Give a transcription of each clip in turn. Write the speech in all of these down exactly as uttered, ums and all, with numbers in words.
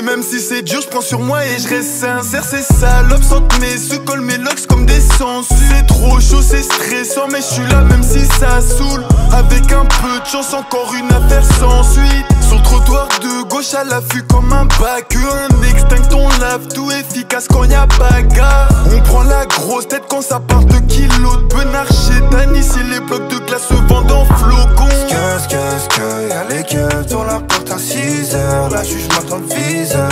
même si c'est dur, je prends sur moi et je reste sincère. Ces salopes sentent mes se collent mes locks comme des sangsues. C'est trop chaud, c'est stressant, mais je suis là même si ça saoule. Avec un peu de chance, encore une affaire sans suite. Sur le trottoir de gauche à l'affût comme un bac. Un extinct, on lave tout efficace quand y'a bagarre. On prend la grosse tête quand ça part de kilos de benard chez Dan. Ici les blocs de glace se vendent en flocons. Skr, skr, skr, y'a les keufs dans la porte à six heures. La juge m'attend le viseur.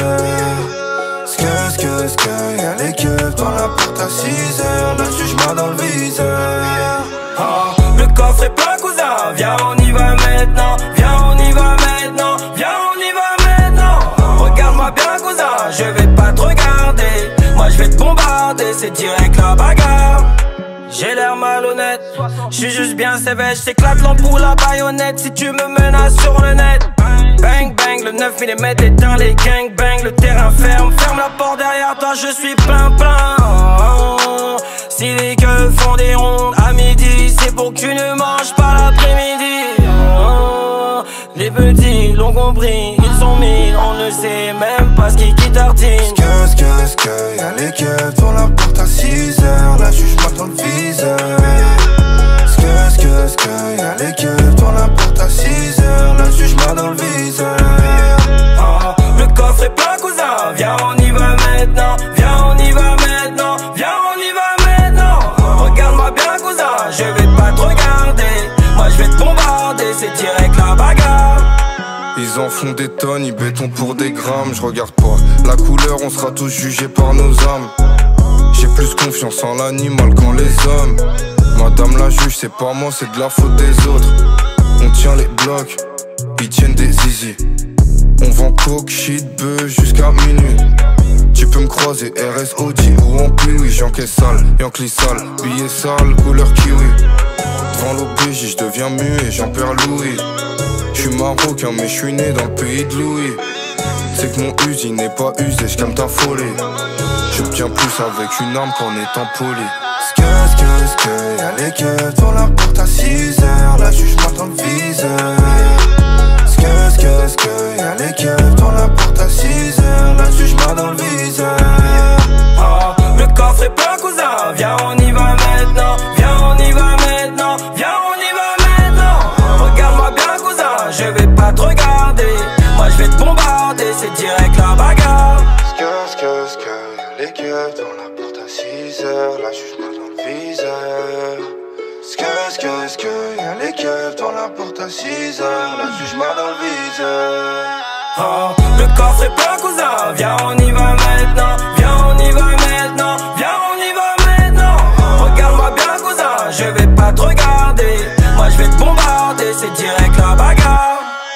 Skr, skr, skr, y'a les keufs dans la porte à six heures. La juge m'a dans le viseur. Oh, le coffre est plein, cousin. Viens, on y va maintenant. Viens, on y va maintenant. Viens, on y va maintenant. Regarde-moi bien, cousin. Je vais pas te regarder. Moi, je vais te bombarder. C'est direct la bagarre. J'ai l'air malhonnête, j'suis juste bien sévère, j'éclate l'ampoule à baïonnette si tu me menaces sur le net. Bang bang, le neuf millimètres éteint les gangbangs, le terrain ferme, ferme la porte derrière toi, je suis plein plein. Si les queues font des rondes à midi, c'est pour que tu ne manges pas l'après-midi. Les petits l'ont compris, ils sont mille, on ne sait même pas ce qui qui tartine. Skr, skr, skr, y'a les keufs dans la porte à six heures. La juge m'attend le viseur. Skr, skr, skr, y'a les keufs dans la porte à six heures. La juge m'a dans le viseur. Oh, le coffre est plein, cousin. Viens, on y va maintenant. Viens, on y va maintenant. Viens, on y va maintenant. Regarde-moi bien, cousin. Je vais pas te regarder. Moi, je vais te bombarder. C'est direct la bagarre. Ils en font des tonnes, ils béton pour des grammes. Je regarde pas la couleur, on sera tous jugés par nos âmes. J'ai plus confiance en l'animal qu'en les hommes. Madame la juge, c'est pas moi, c'est de la faute des autres. On tient les blocs, ils tiennent des zizi. On vend coke, shit, bœuf jusqu'à minuit. Tu peux me croiser R S O G ou en pluie, oui, j'encaisse sale, Yankee sale, billet sale, couleur kiwi. Devant l'O B J, je deviens muet, j'en perds Louis. J'suis marocain mais j'suis né dans le pays de Louis. C'est que mon usine n'est pas usé, j'calme ta folie. J'obtiens plus avec une arme qu'en étant poli. Skr, skr, skr, y'a les keufs dans la porte à six heures. La juge m'attend le viseur. Skr, skr, skr, y'a les keufs dans la porte à six heures. La juge m'a dans le viseur. Oh, le coffre est plein, cousin. Viens, on y va maintenant. Viens, on y va maintenant. Viens, on y va maintenant. Regarde-moi bien, cousin. Je vais pas te regarder. Moi, je vais te bombarder. C'est direct la bagarre. Skr, skr, skr, y'a les keufs dans la porte à six heures. La juge m'a dans le viseur. Skr, skr, skr, y'a les keufs dans la porte à six heures. La juge m'a dans le viseur. Oh, le coffre est plein, cousin. Viens, on y va maintenant. Viens, on y va maintenant. Viens, on y va maintenant. Regarde-moi bien, cousin. Je vais pas te regarder. Moi, je vais te bombarder. C'est direct la bagarre.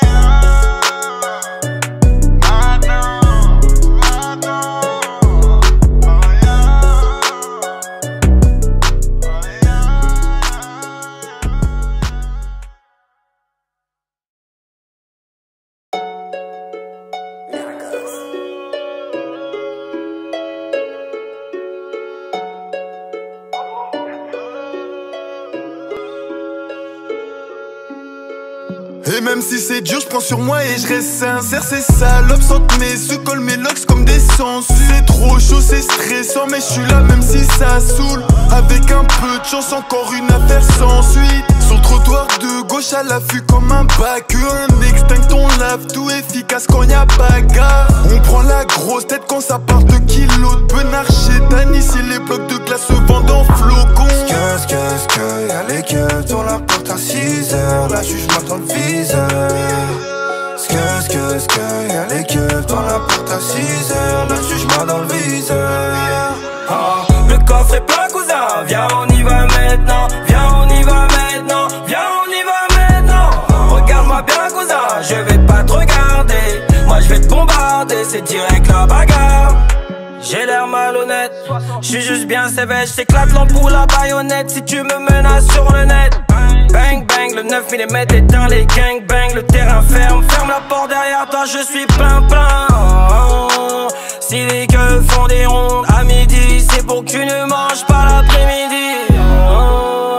Et même si c'est dur, je prends sur moi et je reste sincère. Ces salopes sentent mes se collent mes locks comme des sangsues. C'est trop chaud, c'est stressant, mais je suis là même si ça saoule. Avec un peu de chance, encore une affaire sans suite. Sur le trottoir de gauche à l'affût comme un bac. Un extinct, on lave tout efficace quand y'a bagarre. On prend la grosse tête quand ça part de kilos de benard chez Dan. Ici les blocs de glace se vendent en flocons. Skr, skr, skr, y'a les keufs dans la porte à six heures. La juge m'attend le viseur. Skr, skr, skr, y'a les keufs dans la porte à six heures. La juge m'a dans le viseur. Oh, le coffre est plein, cousin. Viens, on y va maintenant. Viens, on y va maintenant. Viens, on y va maintenant. Regarde-moi bien, cousin. Je vais pas te regarder. Moi, je vais te bombarder. C'est direct la bagarre. J'ai l'air malhonnête, j'suis juste bien sévère, j'éclate l'ampoule à baïonnette si tu me menaces sur le net. Bang bang, le neuf millimètres éteint les gangbangs, le terrain ferme, ferme la porte derrière toi, je suis plein plein. Si les queues font des rondes à midi, c'est pour que tu ne manges pas l'après-midi.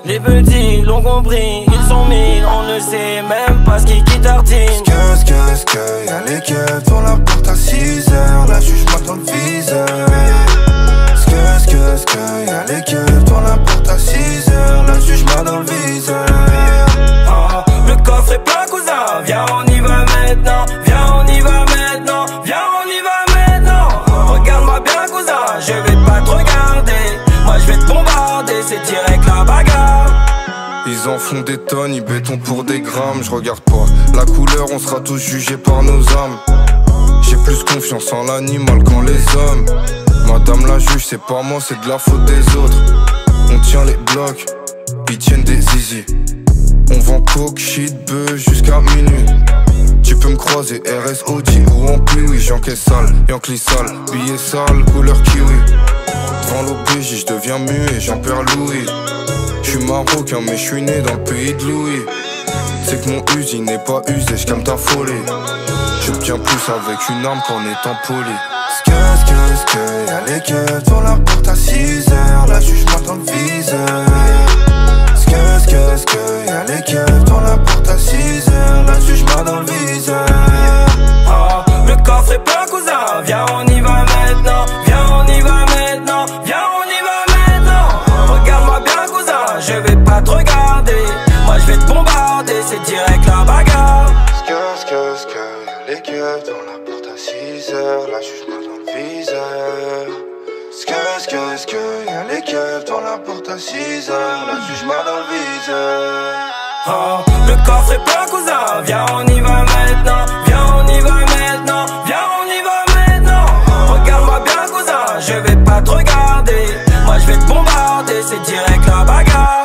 Les petits l'ont compris, ils sont mille, on ne sait même pas ce qui qui tartine. S'que, s'que, s'que, y'a les keufs devant la porte à six heures, la juge m'attend le viseur. S'que, s'que, s'que, y'a les keufs devant la porte à six heures, la juge m'attend le viseur. Ah, le coffre est plein cousin, viens on y va maintenant, viens on y va maintenant, viens on y va maintenant. Regarde-moi bien cousin, je vais pas te regarder, moi je vais te bombarder, c'est direct la bagarre. Ils en font des tonnes, ils béton pour des grammes. Je regarde pas la couleur, on sera tous jugés par nos âmes. J'ai plus confiance en l'animal qu'en les hommes. Madame la juge, c'est pas moi, c'est de la faute des autres. On tient les blocs, ils tiennent des zizi. On vend coke, shit, buzz jusqu'à minuit. Tu peux me croiser R S O G ou en pluie, oui j'encaisse sale, Yankee sale, billet sale, couleur kiwi. Devant l'O B J, je deviens muet, j'en perds Louis. J'suis marocain mais j'suis né dans le pays de Louis. C'est que mon usine n'est pas usé, j'calme ta folie. J'obtiens plus avec une arme qu'en étant poli. S'que, s'que, s'que, y'a les keufs devant la porte à six heures, la juge m'attend le viseur. S'que, s'que, s'que, y'a les keufs devant la porte à six heures, la juge m'attend le viseur. Ah, le coffre est plein cousin, viens on y va maintenant, viens on y va maintenant, viens on y va maintenant. Regarde-moi bien cousin, je vais pas te regarder, moi je vais te bombarder, c'est direct la bagarre. S'que, s'que, s'que, y'a les keufs devant la porte à six heures, la juge m'attend le viseur. S'que, s'que, s'que, y'a les keufs devant la porte à six heures, la juge m'attend le viseur. Ah, le coffre est plein cousin, viens on y va maintenant, viens on y va maintenant, viens on y va maintenant. Regarde-moi bien cousin, je vais pas te regarder, moi je vais te bombarder, c'est direct la bagarre.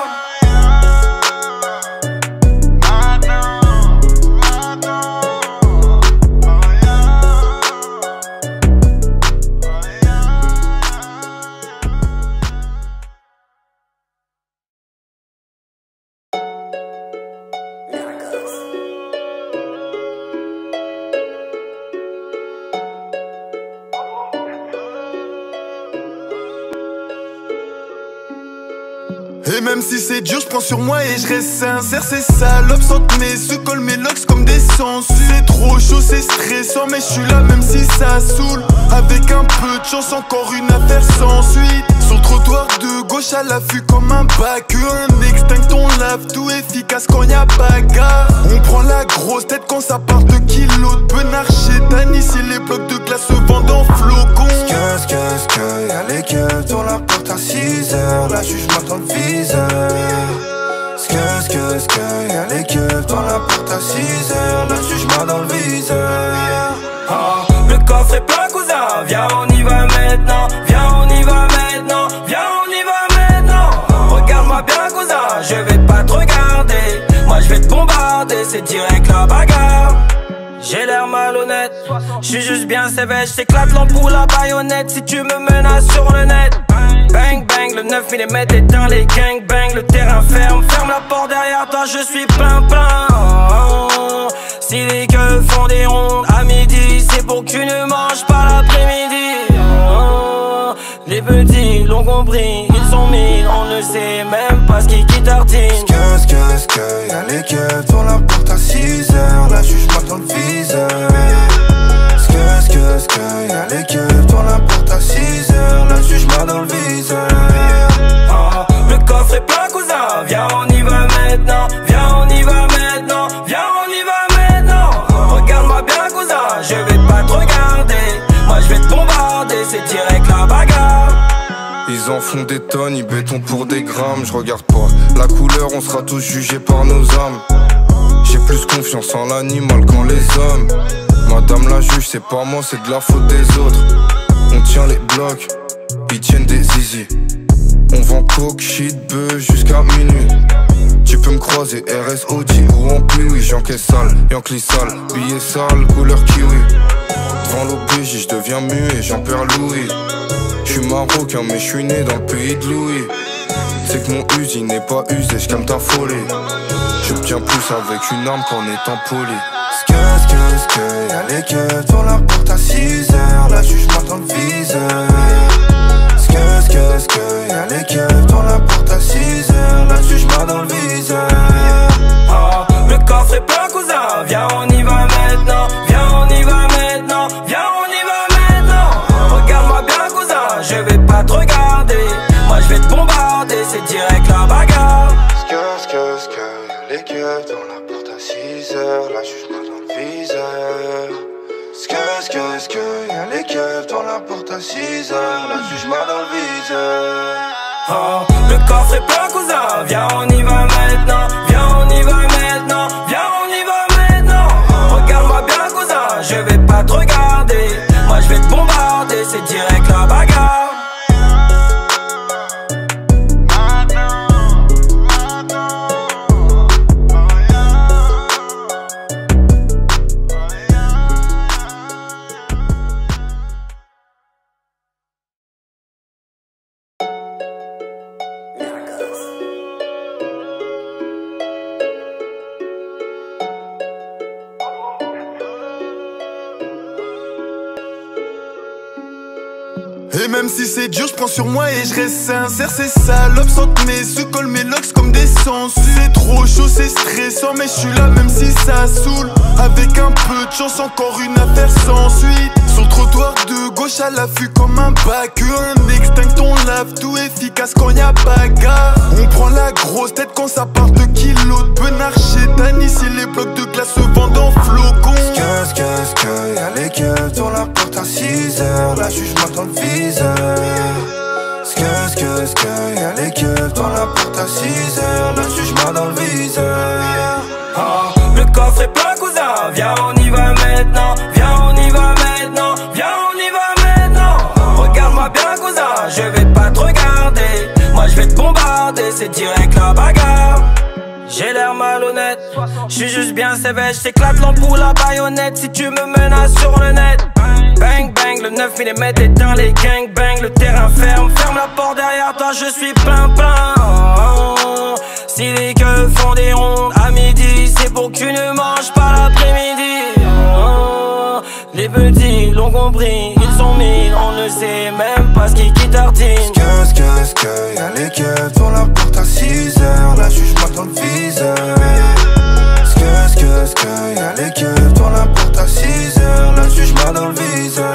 Et même si c'est dur, je prends sur moi et je reste sincère. Ces salopes sentent mes sous, collent mes locks comme des sangsues. C'est trop chaud, c'est stressant, mais je suis là même si ça saoule. Avec un peu de chance, encore une affaire sans suite. Sur le trottoir de gauche à l'affût comme un bac. Un extinct, on lave tout efficace quand y'a bagarre. On prend la grosse tête quand ça part de kilos de benard chétane. Ici les blocs de glace se vendent en flocons. S'que, s'que, s'que, y'a les keufs devant la porte à six heures, la juge m'attend le viseur. S'que, s'que, s'que, y'a les keufs devant la porte à six heures, la juge m'attend le viseur. Ah, le coffre est plein cousin, viens on y va maintenant, viens on y va maintenant, viens on y va maintenant. Regarde-moi bien cousin, je vais pas te regarder, moi je vais te bombarder, c'est direct la bagarre. J'ai l'air malhonnête, j'suis juste bien sévère, j'éclate l'ampoule à baïonnette si tu me menaces sur le net. Bang bang, le neuf millimètres éteint les gangbangs, le terrain ferme, ferme la porte derrière toi, je suis plein plein. Si les keufs font des rondes à midi, c'est pour que tu ne manges pas l'après-midi. Les petits l'ont compris, ils sont mille, on ne sait même pas ce qui qui tartine. S'que, s'que, s'que, y'a les keufs devant la porte à six heures, la juge m'attend le viseur. S'que, s'que, s'que, y'a les keufs devant la porte à six heures, la juge m'attend le viseur. Ah, le coffre est plein cousin, viens on y va maintenant, viens on y va maintenant, viens on y va maintenant. Regarde-moi bien cousin, je vais pas te regarder, moi je vais te bombarder, c'est direct la bagarre. Ils en font des tonnes, ils béton pour des grammes. Je regarde pas la couleur, on sera tous jugés par nos âmes. J'ai plus confiance en l'animal qu'en les hommes. Madame la juge, c'est pas moi, c'est de la faute des autres. On tient les blocs, ils tiennent des zizi. On vend coke, shit, buzz jusqu'à minuit. Tu peux me croiser R S O G ou en pluie, oui j'encaisse sale, Yankee sale, billet sale, couleur kiwi. Devant l'O B J, je deviens muet, j'en perds Louis. J'suis marocain mais j'suis né dans le pays de Louis. C'est que mon usine n'est pas usé, j'calme ta folie. J'obtiens plus avec une arme qu'en étant poli. S'que, s'que, s'que, y'a les keufs devant la porte à six heures, la juge m'attend le viseur. S'que, s'que, s'que, y'a les keufs devant la porte à six heures, la juge m'attend c'est direct la bagarre. Ske, ske, ske, y'a les keufs dans la porte à six heures, la juge-moi dans le viseur. Ske, ske, ske, y'a les keufs dans la porte à six heures, la juge-moi dans le viseur. Oh, le coffre est plein cousin, viens on y va maintenant, viens on y va maintenant, viens on y va maintenant. Regarde-moi bien cousin, je vais pas te regarder, moi je vais te bombarder, c'est direct la bagarre. Et même si c'est dur, je prends sur moi et je reste sincère. Ces salopes sentent mes se collent mes locks comme des sangsues. C'est trop chaud, c'est stressant, mais je suis là même si ça saoule. Avec un peu de chance, encore une affaire sans suite. Sur le trottoir de gauche à l'affût comme un bac. Un extinct, on lave tout efficace quand y'a bagarre. On prend la grosse tête quand ça part de kilos de benard chez Dan. Ici les blocs de glace se vendent en flocons. Ske, ske, ske, y'a les keufs dans la porte à six heures, la juge-moi dans le viseur. Ske, ske, ske, y'a les keufs dans la porte à six heures, la juge-moi dans le viseur. Oh, le coffre est plein cousin, viens on y va maintenant, viens on y va maintenant, viens on y va maintenant. Regarde-moi bien cousin, je vais pas te regarder, moi je vais te bombarder, c'est direct la bagarre. J'ai l'air malhonnête, j'suis juste bien sévère, j't'éclate l'ampoule à baïonnette si tu me menaces sur le net. Bang bang, le neuf millimètres éteint les gangbang, le terrain ferme, ferme la porte derrière toi, je suis plein plein. Si les keufs font des rondes à midi, c'est pour que tu ne manges pas l'après-midi. Les petits l'ont compris, ils sont mis, on ne sait même pas ce qui qui tartine. Ske, ske, ske, y'a les keufs dans la porte à six heures, la juge-moi dans le viseur. Ske, ske, ske, y'a les keufs dans la porte à six heures, la juge-moi dans le viseur.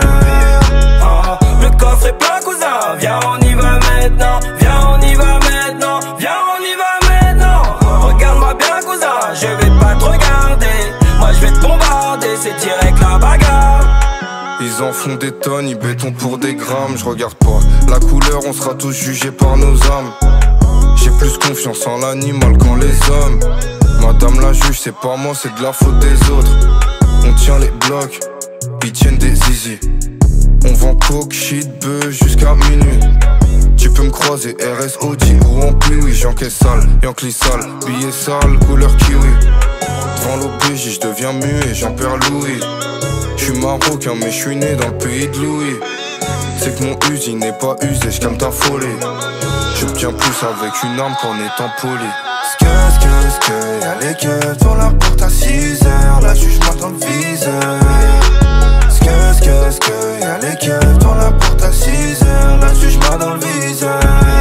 Oh, le coffre est plein cousin, viens on y va maintenant, viens on y va maintenant, viens on y va maintenant. Regarde-moi bien cousin, je vais pas te regarder, moi je vais te bombarder, c'est direct la bagarre. Ils en font des tonnes, ils béton pour des grammes. Je regarde pas la couleur, on sera tous jugés par nos âmes. J'ai plus confiance en l'animal qu'en les hommes. Madame la juge, c'est pas moi, c'est de la faute des autres. On tient les blocs, ils tiennent des zizi. On vend coke, shit, bœuf jusqu'à minuit. Tu peux me croiser R S Audi ou en pluie, oui, j'encaisse sale, Yankee sale, billet sale, couleur kiwi. Devant l'O B J, je deviens muet, j'en perds Louis. J'suis marocain mais j'suis né dans le pays de Louis. C'est que mon usine n'est pas usée, j'calme ta folie. J'obtiens plus avec une arme qu'en étant poli. Ske, ske, ske, y'a les keufs dans la porte à six heures, la juge-moi dans le viseur. Ske, ske, ske, y'a les keufs dans la porte à six heures, la juge-moi dans le viseur.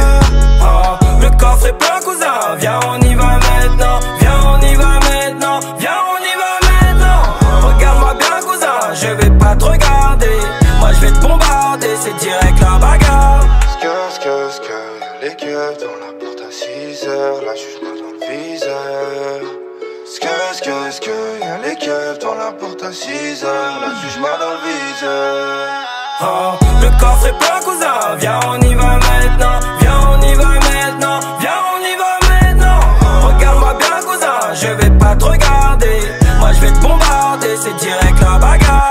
Oh, le coffre est plein cousin, viens on y va maintenant, viens on y va maintenant, viens on y va maintenant. Regarde-moi bien cousin, je vais pas te regarder, moi je vais te bombarder, c'est direct la bagarre. Ske, ske, ske, y'a les keufs dans la porte à six heures, la juge-moi dans le viseur. Ske, ske, ske, y'a les keufs dans la porte à six heures, la juge-moi dans le viseur. Oh, le coffre est plein cousin, viens on y va maintenant, viens on y va maintenant, viens on y va maintenant. Regarde-moi bien cousin, je vais pas te regarder, moi je vais te bombarder, c'est direct la bagarre.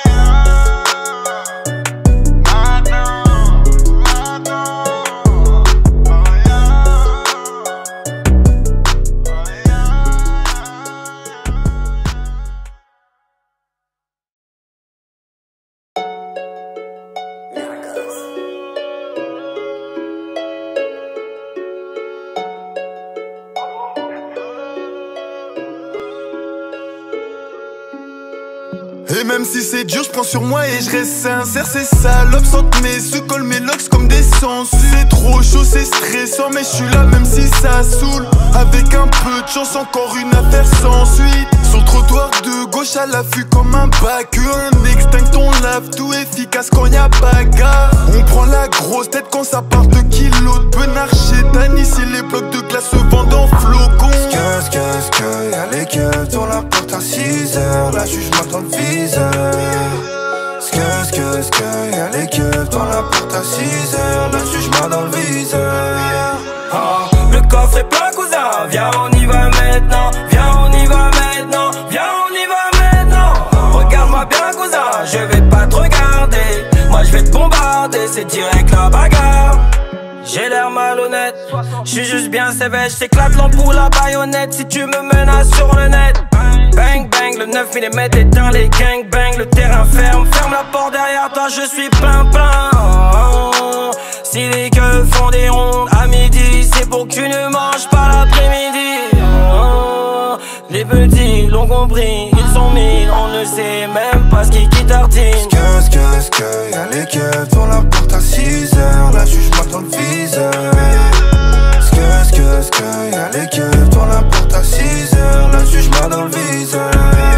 Et même si c'est dur, je prends sur moi et je reste sincère. Ces salopes sentent mes se collent mes locks comme des sangsues. C'est trop chaud, c'est c'est stressant, mais je suis là même si ça saoule. Avec un peu de chance, encore une affaire sans suite. Sur le trottoir de gauche à l'affût comme un bac. Un extinct, on lave tout efficace quand y'a bagarre. On prend la grosse tête quand ça part de kilos de benard chez Dan. Ici les blocs de glace se vendent en flocons. Qu'est-ce que, qu'est-ce que, y'a les keufs dans la porte à six heures. La juge m'attend le viseur. Qu'est-ce que, qu'est-ce que, y'a les keufs dans la porte à six heures. La juge m'a dans le viseur. Oh, le coffre est plein cousin, viens on y va maintenant. Viens on y va maintenant, viens on y va maintenant. Regarde-moi bien cousin, je vais pas te regarder. Moi je vais te bombarder, c'est direct la bagarre. J'ai l'air malhonnête, j'suis juste bien sévère. J't'éclate l'ampoule à baïonnette si tu me menaces sur le net. Bang bang, le neuf millimètres éteint les gangbang. Le terrain ferme, ferme la porte derrière toi, je suis plein plein. Oh, si les queues font des rondes à midi, c'est pour que tu ne manges pas l'après-midi. Oh, les petits l'ont compris, ils sont mille, on ne sait même pas ce qui qui tartine. Qu'est-ce que, qu'est-ce que, y'a les keufs dans la porte à six heures. La juge m'attend le viseur. Qu'est-ce que, qu'est-ce que, y'a les keufs dans la porte à six heures. La juge m'a dans le viseur.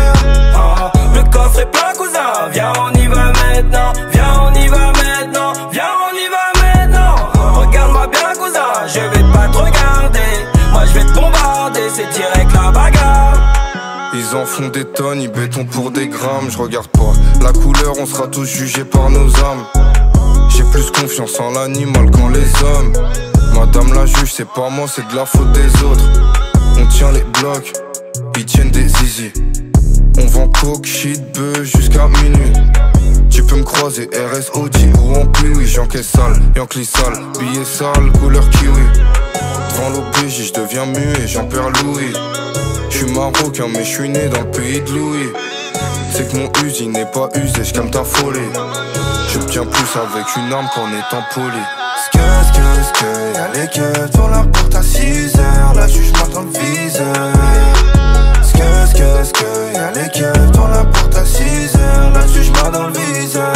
Oh, le coffre est plein cousin, viens on y va maintenant. Viens on y va maintenant, viens on y va maintenant. Regarde-moi bien cousin, je vais pas te regarder. Moi je vais te bombarder, c'est direct la bagarre. Ils en font des tonnes, ils béton pour des grammes. Je regarde pas la couleur, on sera tous jugés par nos âmes. J'ai plus confiance en l'animal qu'en les hommes. Madame la juge, c'est pas moi, c'est de la faute des autres. On tient les blocs, ils tiennent des zizi. On vend coke, shit, bœuf jusqu'à minuit. Tu peux me croiser R S Audi ou en pluie, oui, j'encaisse sale, Yankee sale, billet sale, couleur kiwi. Devant l'O P J, je deviens muet, j'en perds Louis. J'suis marocain mais j'suis né dans le pays de Louis. C'est que mon usine n'est pas usé, j'calme ta folie. J'obtiens plus avec une arme qu'en étant poli. Qu'est-ce que, qu'est-ce que, y'a les keufs dans la porte à six heures. La juge m'attend le viseur. Qu'est-ce que, qu'est-ce que, y'a les keufs dans la porte à six heures. La juge m'a dans le viseur.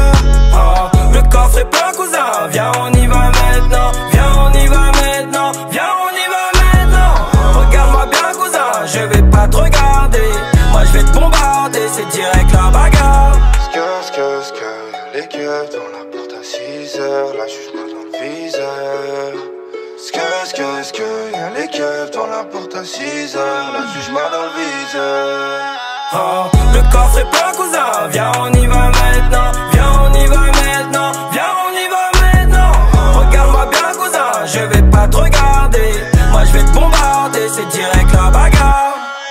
Oh, le coffre est plein cousin, viens on y va maintenant. Viens on y va maintenant, viens on y va maintenant. Regarde-moi bien cousin, je vais pas te regarder. Moi je vais te bombarder, c'est direct la bagarre. Qu'est-ce que, qu'est-ce que, y'a les keufs dans la porte à six heures. La juge m'a dans le viseur. Qu'est-ce que, qu'est-ce que, y'a les keufs dans la porte à six heures. La juge m'a dans le viseur. Oh, le coffre est plein cousin, viens on y va maintenant. Viens on y va maintenant, viens on y va maintenant. Regarde-moi bien cousin, je vais pas te regarder. Moi je vais te bombarder, c'est direct la bagarre.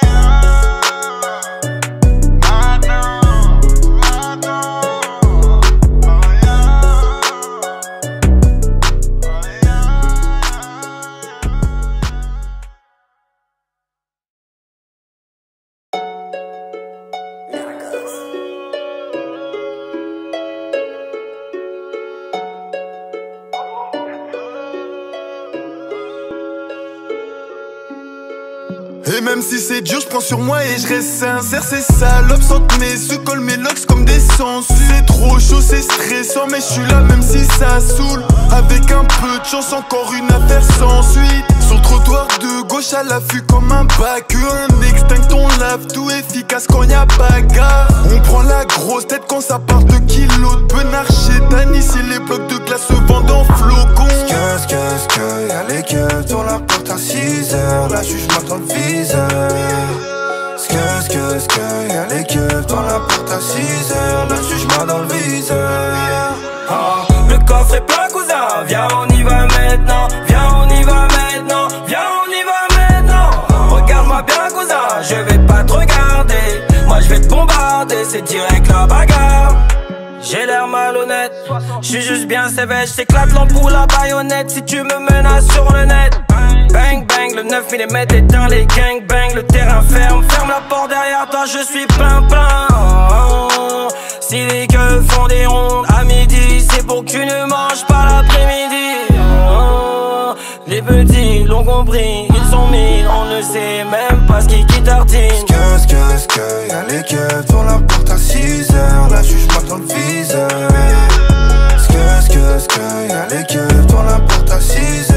Et même si c'est dur, je prends sur moi et je reste sincère. Ces salopes sentent mes se collent mes locks comme des sangsues. C'est trop chaud, c'est stressant, mais je suis là même si ça saoule. Avec un peu de chance, encore une affaire sans suite. Sur le trottoir de gauche à l'affût comme un bac. Un extinct, on lave tout efficace quand y'a bagarre. On prend la grosse tête quand ça part de kilos de benard chez Dan. Ici les blocs de glace se vendent en flocons. Qu'est-ce que, qu'est-ce que, y'a les keufs dans la porte à six heures. La juge m'attend le viseur. Qu'est-ce que, qu'est-ce que, y'a les keufs dans la porte à six heures. La juge m'a dans le viseur. Oh, le coffre est plein cousin, viens on y va maintenant. Viens on y va maintenant, viens on y va maintenant. Regarde-moi bien cousin, je vais pas te regarder. Moi je vais te bombarder, c'est direct la bagarre. J'ai l'air malhonnête, j'suis juste bien sévère. J't'éclate l'ampoule à baïonnette si tu me menaces sur le net. Bang bang, le neuf millimètres éteint les gangbang. Le terrain ferme, ferme la porte derrière toi, je suis plein plein. Oh, si les queues font des rondes à midi, c'est pour que tu ne manges pas l'après-midi. Oh, les petits l'ont compris, ils sont mille, on ne sait même pas ce qui qui tartine. Qu'est-ce que, qu'est-ce que, y'a les keufs dans la porte à six heures. La juge m'attend le viseur. Qu'est-ce que, qu'est-ce que, y'a les keufs dans la porte à six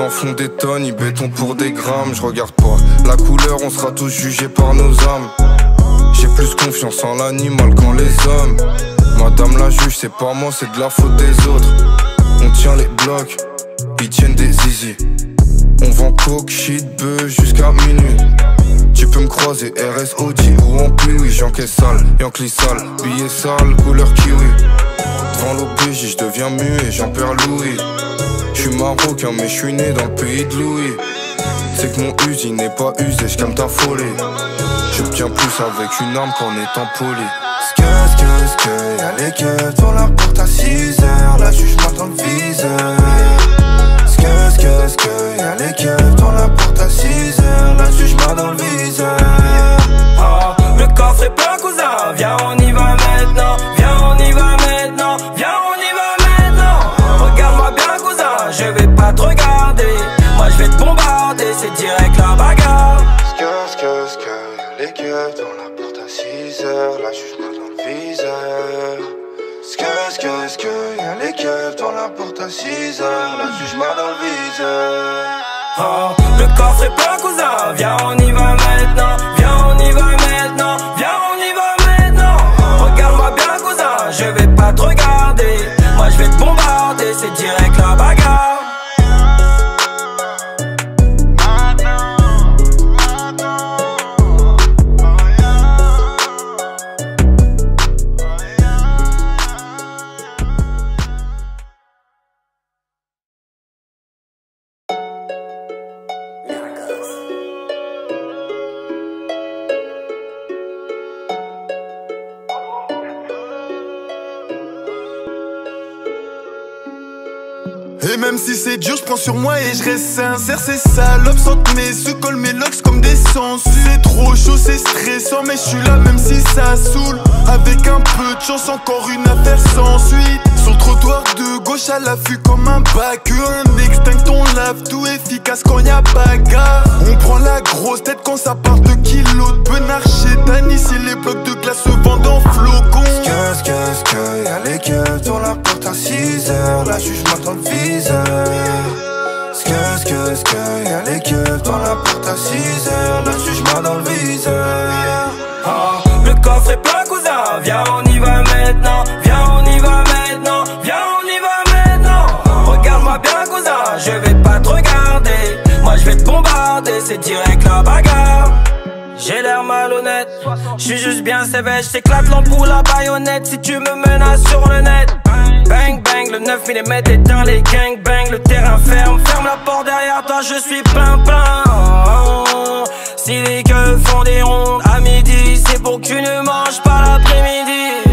en font des tonnes, ils béton pour des grammes. Je regarde pas la couleur, on sera tous jugés par nos âmes. J'ai plus confiance en l'animal qu'en les hommes. Madame la juge, c'est pas moi, c'est de la faute des autres. On tient les blocs, ils tiennent des zizi. On vend coke, shit, bœuf jusqu'à minuit. Tu peux me croiser R S O G ou en pluie, oui, j'encaisse sale, Yankee sale, billet sale, couleur kiwi. Devant l'O P J, j'deviens muet, j'en perds Louis. J'suis marocain mais j'suis né dans le pays de Louis. C'est que mon usine n'est pas usé, j'calme ta folie. J'obtiens plus avec une arme qu'en étant poli. Ske, ske, ske, y'a les keufs devant la porte à six heures. La juge m'attend le viseur. Ske, ske, ske, y'a les keufs devant la porte à six heures. La juge m'attend le viseur. Oh, le coffre est plein, cousin. Viens, on y va maintenant. Viens, on y va maintenant. Viens, on y va maintenant. Regarde-moi bien, cousin. Je vais pas te regarder. Moi, je vais te bombarder. C'est direct la bagarre. Ske, ske, ske, y'a les keufs devant la porte à six heures. La juge m'attend le viseur. Ske, ske, ske, y'a les keufs devant la porte à six heures. La juge m'attend le viseur. Oh, le coffre est plein, cousin. Viens, on y va maintenant. Viens, on y va maintenant. Viens, on y va maintenant. Regarde-moi bien, cousin. Je vais pas te regarder. Moi, je vais te bombarder. C'est direct la bagarre. Et même si c'est dur, je prends sur moi et je reste sincère. Ces salopes sentent mes sous, collent mes locks comme des sangsues. C'est trop chaud, c'est stressant, mais je suis là même si ça saoule. Avec un peu de chance, encore une affaire sans suite. Sur le trottoir de gauche à l'affût comme un bac. Un extinct, on lave tout efficace quand y'a bagarre. On prend la grosse tête quand ça part de kilos de penard chez Dan. Ici les blocs de glace se vendent en flocons. Ske, ske, ske, y'a les keufs devant la porte à six heures. La juge m'attend le viseur. Ske, ske, ske, y'a les keufs devant la porte à six heures. La juge m'attend le viseur. Oh, le coffre est plein, cousin. Viens, on y va maintenant. Viens, on y va maintenant. Viens, on y va maintenant. Regarde-moi bien, cousin. Je vais pas te regarder. Moi, je vais te bombarder. C'est direct la bagarre. J'ai l'air malhonnête, j'suis juste bien sévère. J'éclate l'ampoule à baïonnette si tu me menaces sur le net. Bang bang, le neuf millimètres éteint les gangbang. Le terrain ferme, ferme la porte derrière toi, je suis plein plein. Si les keufs font des rondes à midi, c'est pour que tu ne manges pas l'après-midi.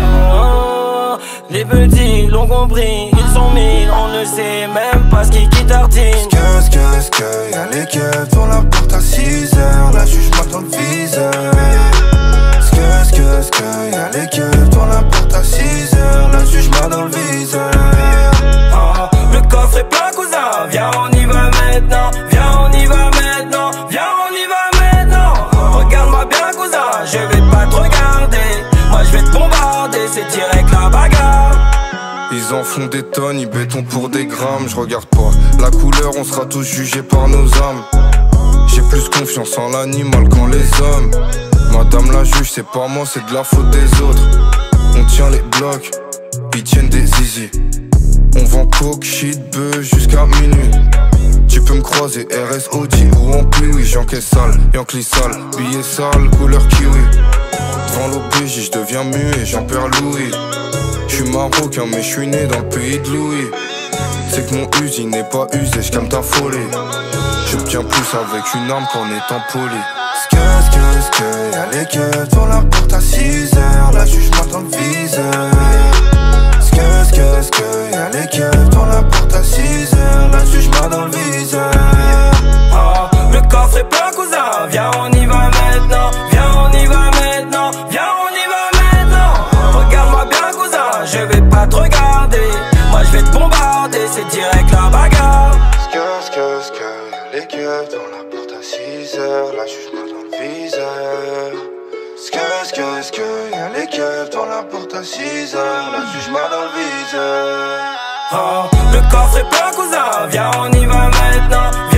Les petits l'ont compris, ils sont mis, on ne sait même pas ce qui qui tartine. Ske, ske, ske, y'a les keufs devant la porte à six heures. La juge m'attend le viseur. Ske, ske, ske, y'a les keufs devant la porte à six heures. La juge m'attend le viseur. Oh, le coffre est plein, cousin. Viens, on y va maintenant. Viens, on y va maintenant. Viens, on y va maintenant. Regarde-moi bien, cousin. Je vais pas te regarder. Moi, je vais te bombarder. C'est direct la bagarre. Ils en font des tonnes, ils béton pour des grammes. Je regarde pas la couleur, on sera tous jugés par nos âmes. J'ai plus confiance en l'animal qu'en les hommes. Madame la juge, c'est pas moi, c'est de la faute des autres. On tient les blocs, ils tiennent des zizi. On vend coke, shit, bœuf jusqu'à minuit. Tu peux me croiser R S O G ou en pluie, oui, j'encaisse sale, Yankee sale, billet sale, couleur kiwi. Devant l'O P J, j'deviens muet, j'en perds Louis. J'suis marocain mais j'suis né dans le pays de Louis. C'est que mon usine n'est pas usé, j'calme ta folie. J'obtiens plus avec une arme qu'en étant poli. Ske, ske, ske, y'a les keufs devant la porte à six heures. La juge m'attend le viseur. Ske, ske, ske, y'a les keufs devant la porte à six heures. La juge m'attend le viseur. Oh, le coffre est plein, cousin. Viens, on y va maintenant. Viens, on y va maintenant. Viens, on y va maintenant. Regarde-moi bien, cousin. Je vais pas te regarder. Moi, je vais te bombarder. C'est direct la bagarre. Ske, ske, ske, y'a les keufs devant la porte à six heures. La juge m'attend le viseur. Ske, ske, ske, y'a les keufs devant la porte à six heures. La juge m'attend le viseur. Oh, le coffre est plein, cousin. Viens, on y va maintenant.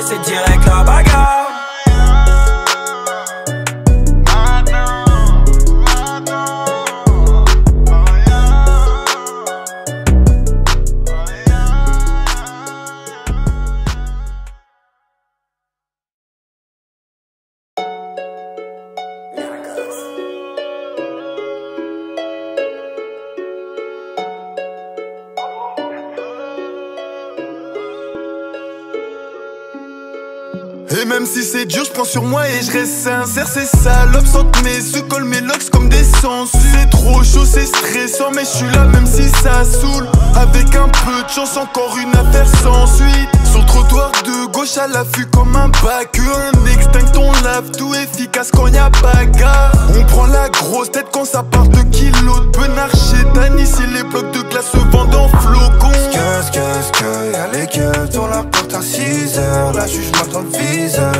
c'est direct la bagarre. Et même si c'est dur, je prends sur moi et je reste sincère. Ces salopes sentent mes sous, collent mes locks comme des sangsues. C'est trop chaud, c'est stressant, mais je suis là même si ça saoule. Avec un peu de chance, encore une affaire sans suite. Sur le trottoir de gauche à l'affût comme un bac. Un extinct, on lave tout efficace quand y'a bagarre. On prend la grosse tête quand ça part de kilos de benard chez Dan. Ici les blocs de glace se vendent en flocons. Qu'est-ce que, que, y'a les keufs dans la porte à six heures. La juge m'attend le viseur.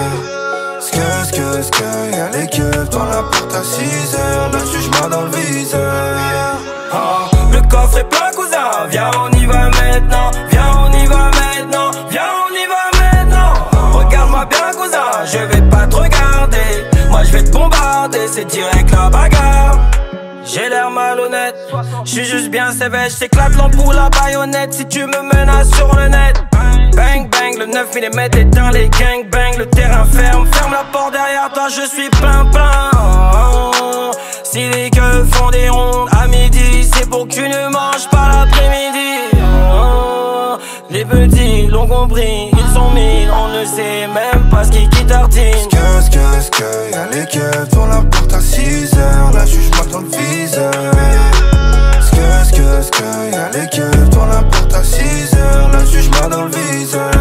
Qu'est-ce que, que, y'a les keufs dans la porte à six heures. La juge m'a dans le viseur. Oh, le coffre est plein cousin, viens on y va maintenant. Viens on y va maintenant, viens on y va maintenant. Regarde-moi bien cousin, je vais pas te regarder. Moi je vais te bombarder, c'est direct la bagarre. J'ai l'air malhonnête, j'suis juste bien sévère. J't'éclate l'ampoule à baïonnette si tu me menaces sur le net. Bang bang, le neuf millimètres éteint les gangbang. Le terrain ferme, ferme la porte derrière toi, je suis plein plein. Oh, si les queues font des rondes à midi, c'est pour que tu ne manges pas l'après-midi. Oh, les petits l'ont compris, ils sont mille, on ne sait même pas ce qui qui tartine. Qu'est-ce que, que, y'a les keufs dans la porte à six heures. La juge m'attend le viseur. Qu'est-ce que, que, y'a les keufs dans la porte à six heures. La juge m'a dans le viseur.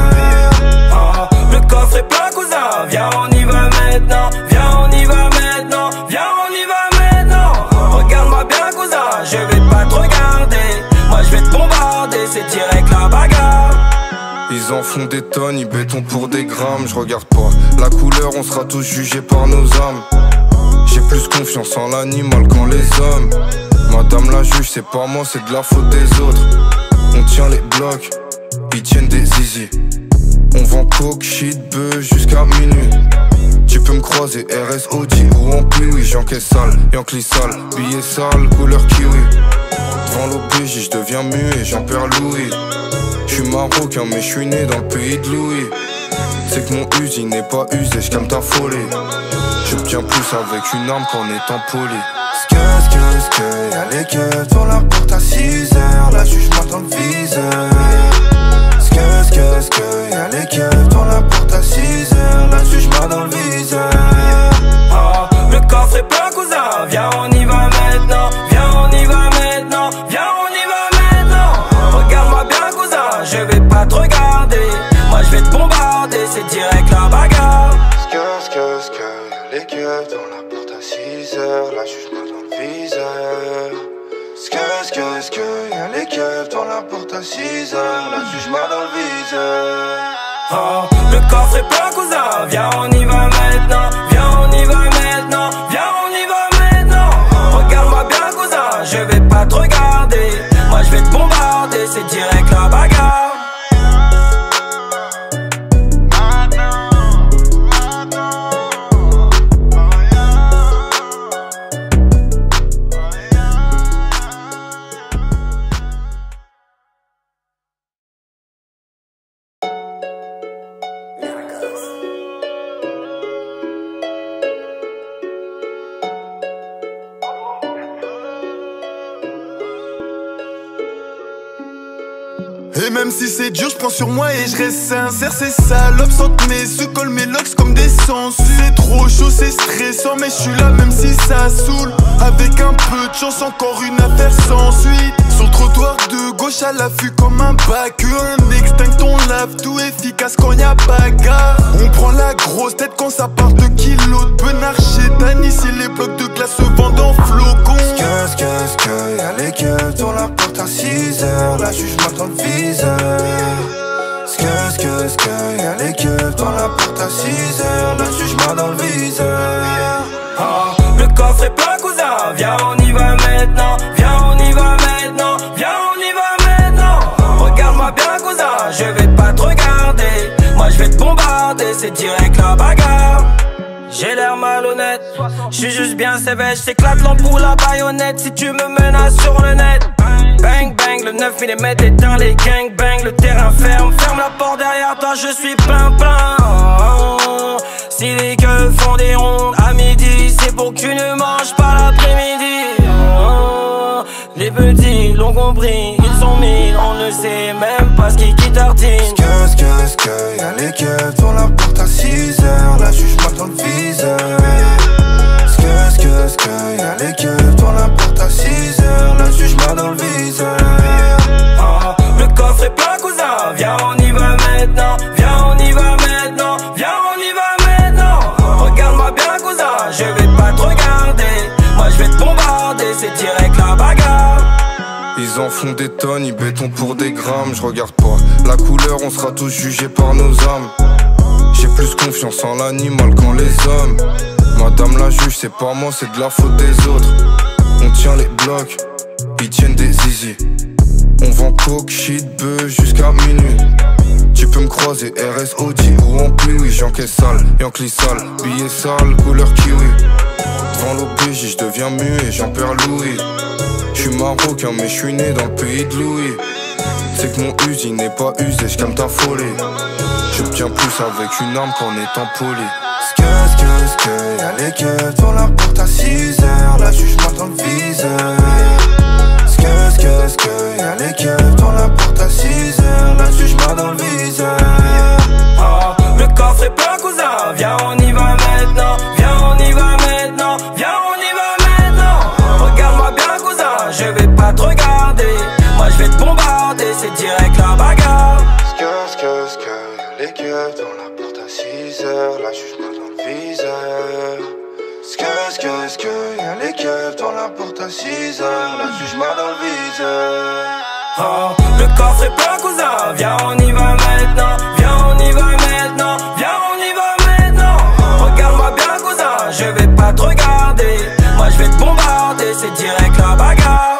Oh, le coffre est plein cousin, viens on y va maintenant. Viens on y va maintenant, viens on y va maintenant. Regarde-moi bien cousin, je vais pas te regarder. Moi je vais te bombarder, c'est direct la bagarre. Ils en font des tonnes, ils béton pour des grammes. Je regarde pas la couleur, on sera tous jugés par nos âmes. J'ai plus confiance en l'animal qu'en les hommes. Madame la juge, c'est pas moi, c'est de la faute des autres. On tient les blocs, ils tiennent des zizi. On vend coke, shit, bœuf jusqu'à minuit. Tu peux me croiser R S O G ou en Piwi. J'encaisse sale, Yankee sale, billet sale, couleur kiwi. Devant l'O B J, je deviens muet, j'en perds Louis. J'suis marocain mais j'suis né dans le pays de Louis. C'est que mon usine n'est pas usé, j'calme ta folie. J'obtiens plus avec une arme qu'en étant poli. Qu'est-ce que, que, y'a les keufs dans la porte à six heures. La juge m'attend le viseur. Qu'est-ce que, que, y'a les keufs dans la porte à six heures. La juge m'a dans le viseur. Oh, le coffre est plein cousin, viens on y va maintenant. Viens on y va maintenant, viens on y va maintenant. Regarde-moi bien cousin, je vais pas te regarder. Moi je vais te bombarder, c'est direct la bagarre. Qu'est-ce que, que, y'a les keufs dans la porte à six heures. La juge m'a dans le viseur. Qu'est-ce que, que, y'a les keufs dans la porte à six heures. La juge m'a dans le viseur. Oh, le coffre est plein cousin, viens on y va maintenant. Viens on y va maintenant, viens on y va maintenant. Regarde-moi bien cousin, je vais pas te regarder. Moi je vais te bombarder, c'est direct la bagarre. Et même si c'est dur, je prends sur moi et je reste sincère. Ces salopes sentent mes sous, collent mes locks comme des sangsues. C'est trop chaud, c'est stressant, mais je suis là même si ça saoule. Avec un peu de chance, encore une affaire sans suite. Sur le trottoir de gauche à l'affût comme un bac. Un extinct, on lave tout efficace quand y'a bagarre. On prend la grosse tête quand ça part de kilos de benard chez Dan. Ici les blocs de glace se vendent en flocons. Qu'est-ce que, que, y'a les keufs dans la porte à six heures. La juge m'attend le viseur. Qu'est-ce que, que, y'a les keufs dans la porte à six heures. La juge m'a dans le viseur. Oh, le coffre est plein cousin, viens on y va maintenant. Viens on y va maintenant, viens on y va maintenant. Regarde-moi bien cousin, je vais pas te regarder. Moi je vais te bombarder. c'est direct la bagarre. J'ai l'air malhonnête, j'suis juste bien sévère, j'éclate l'ampoule à baïonnette si tu me menaces sur le net. Bang bang, le neuf millimètres éteint les gangbang, le terrain ferme, ferme la porte derrière toi, je suis plein plein. Si les gueules font des rondes à midi, c'est pour que tu ne manges pas l'après-midi. Les petits l'ont compris, ils sont mille, on ne sait même pas ce qui qui tartine. Qu'est-ce que, que, y'a les keufs dans la porte à six heures, la juge m'attend le viseur. Qu'est-ce que, que, y'a les keufs dans la porte à six heures, la juge m'attend le viseur. Ah, le coffre est plein cousin, viens on y va maintenant, viens on y va maintenant, viens on y va maintenant. Regarde-moi bien cousin, je vais pas te regarder, moi je vais te bombarder, c'est direct la bagarre. Ils en font des tonnes, ils béton pour des grammes. Je regarde pas la couleur, on sera tous jugés par nos âmes. J'ai plus confiance en l'animal qu'en les hommes. Madame la juge, c'est pas moi, c'est de la faute des autres. On tient les blocs, ils tiennent des zizi. On vend coke, shit, bœuf jusqu'à minuit. Tu peux me croiser R S Audi ou en pluie, oui j'encaisse sale, Yankee sale, billet sale, couleur kiwi. Devant l'O P J, j'deviens muet, j'en perds Louis. J'suis marocain mais j'suis né dans le pays de Louis. C'est que mon usine n'est pas usée, j'calme ta folie. J'obtiens plus avec une arme qu'en étant poli. Qu'est-ce que, que, y'a les keufs dans la porte à six heures, la juge m'attend le viseur. Qu'est-ce que, que, y'a les keufs dans la porte à six heures, la juge m'attend le viseur. Ah, le coffre est plein cousin, viens on y va maintenant, viens on y va maintenant, viens on y va maintenant. Regarde-moi bien cousin, je vais pas te regarder, moi je vais te bombarder, c'est direct la bagarre. Qu'est-ce que, que, y'a les keufs dans la porte à six heures, la juge m'attend le viseur. Qu'est-ce que, que, y'a les keufs dans la porte à six heures, la juge m'attend le viseur. Oh, le coffre est plein cousin, viens on y va maintenant, viens on y va maintenant, viens on y va maintenant. Regarde-moi bien cousin, je vais pas te regarder, moi je vais te bombarder, c'est direct la bagarre.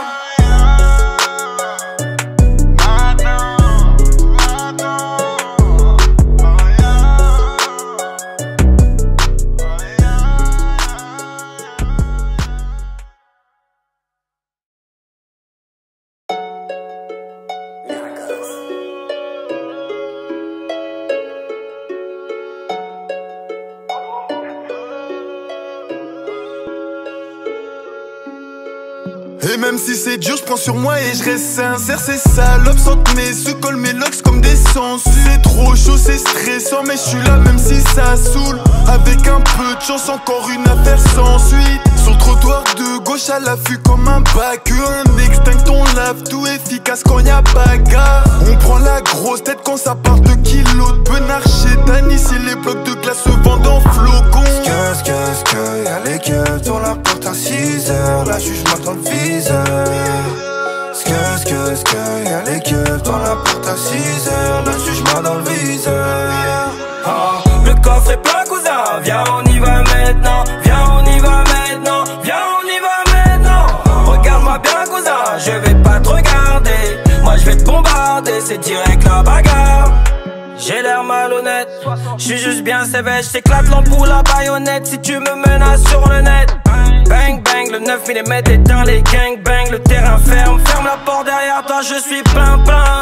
Et même si c'est dur, je prends sur moi et je reste sincère. Ces salopes sentent mes sous, collent mes locks comme des sangsues. C'est trop chaud, c'est stressant, mais je suis là même si ça saoule. Avec un peu de chance, encore une affaire sans suite. Sur le trottoir de gauche à l'affût comme un bac. Un extinct, on lave tout efficace quand y'a bagarre. On prend la grosse tête quand ça part de kilos de benard chez Dan. Ici les blocs de glace se vendent en flocons. Qu'est-ce que, que, y'a les keufs dans la porte à six heures, la juge m'attend le viseur. Qu'est-ce que, que, y'a les keufs dans la porte à six heures, la juge m'attend le viseur. Oh, le coffre est plein cousin, viens on y va maintenant, viens on y va maintenant, viens on y va maintenant. Regarde-moi bien cousin, je vais pas te regarder, moi je vais te bombarder, c'est direct la bagarre. J'ai l'air malhonnête, j'suis juste bien sévère, j'éclate l'ampoule à baïonnette si tu me menaces sur le net. Bang bang, le neuf millimètres éteint les gangbang, le terrain ferme, ferme la porte derrière toi, je suis plein plein.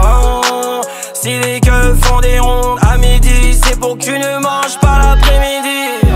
Si les gueules font des rondes à midi, c'est pour que tu ne manges pas l'après-midi.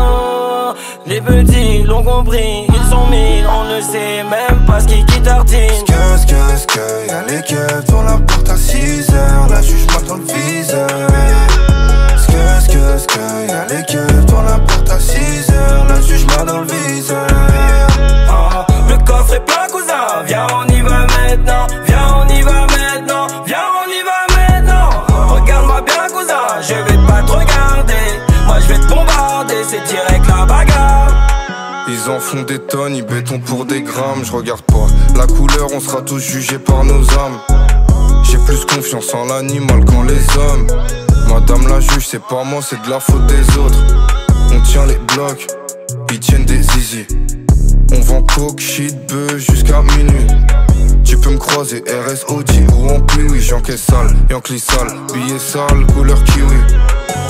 Les petits l'ont compris, ils sont mille, on ne sait même pas ce qui qui tartine. Qu'est-ce que, que, y'a les keufs dans la porte à six heures, la juge m'attend le viseur. Qu'est-ce que, que, y'a les keufs dans la porte à six heures, la juge m'attend le viseur. Ah, le coffre est plein cousin, viens on y va maintenant, viens on y va maintenant, viens on y va maintenant. Regarde-moi bien cousin, je vais pas te regarder, moi je vais te bombarder, c'est direct la bagarre. Ils en font des tonnes, ils béton pour des grammes. Je regarde pas la couleur, on sera tous jugés par nos âmes. J'ai plus confiance en l'animal qu'en les hommes. Madame la juge, c'est pas moi, c'est de la faute des autres. On tient les blocs, ils tiennent des zizi. On vend coke, shit, bœuf jusqu'à minuit. Tu peux me croiser R S Audi ou en pluie, oui j'encaisse sale, Yankee sale, billet sale, couleur kiwi.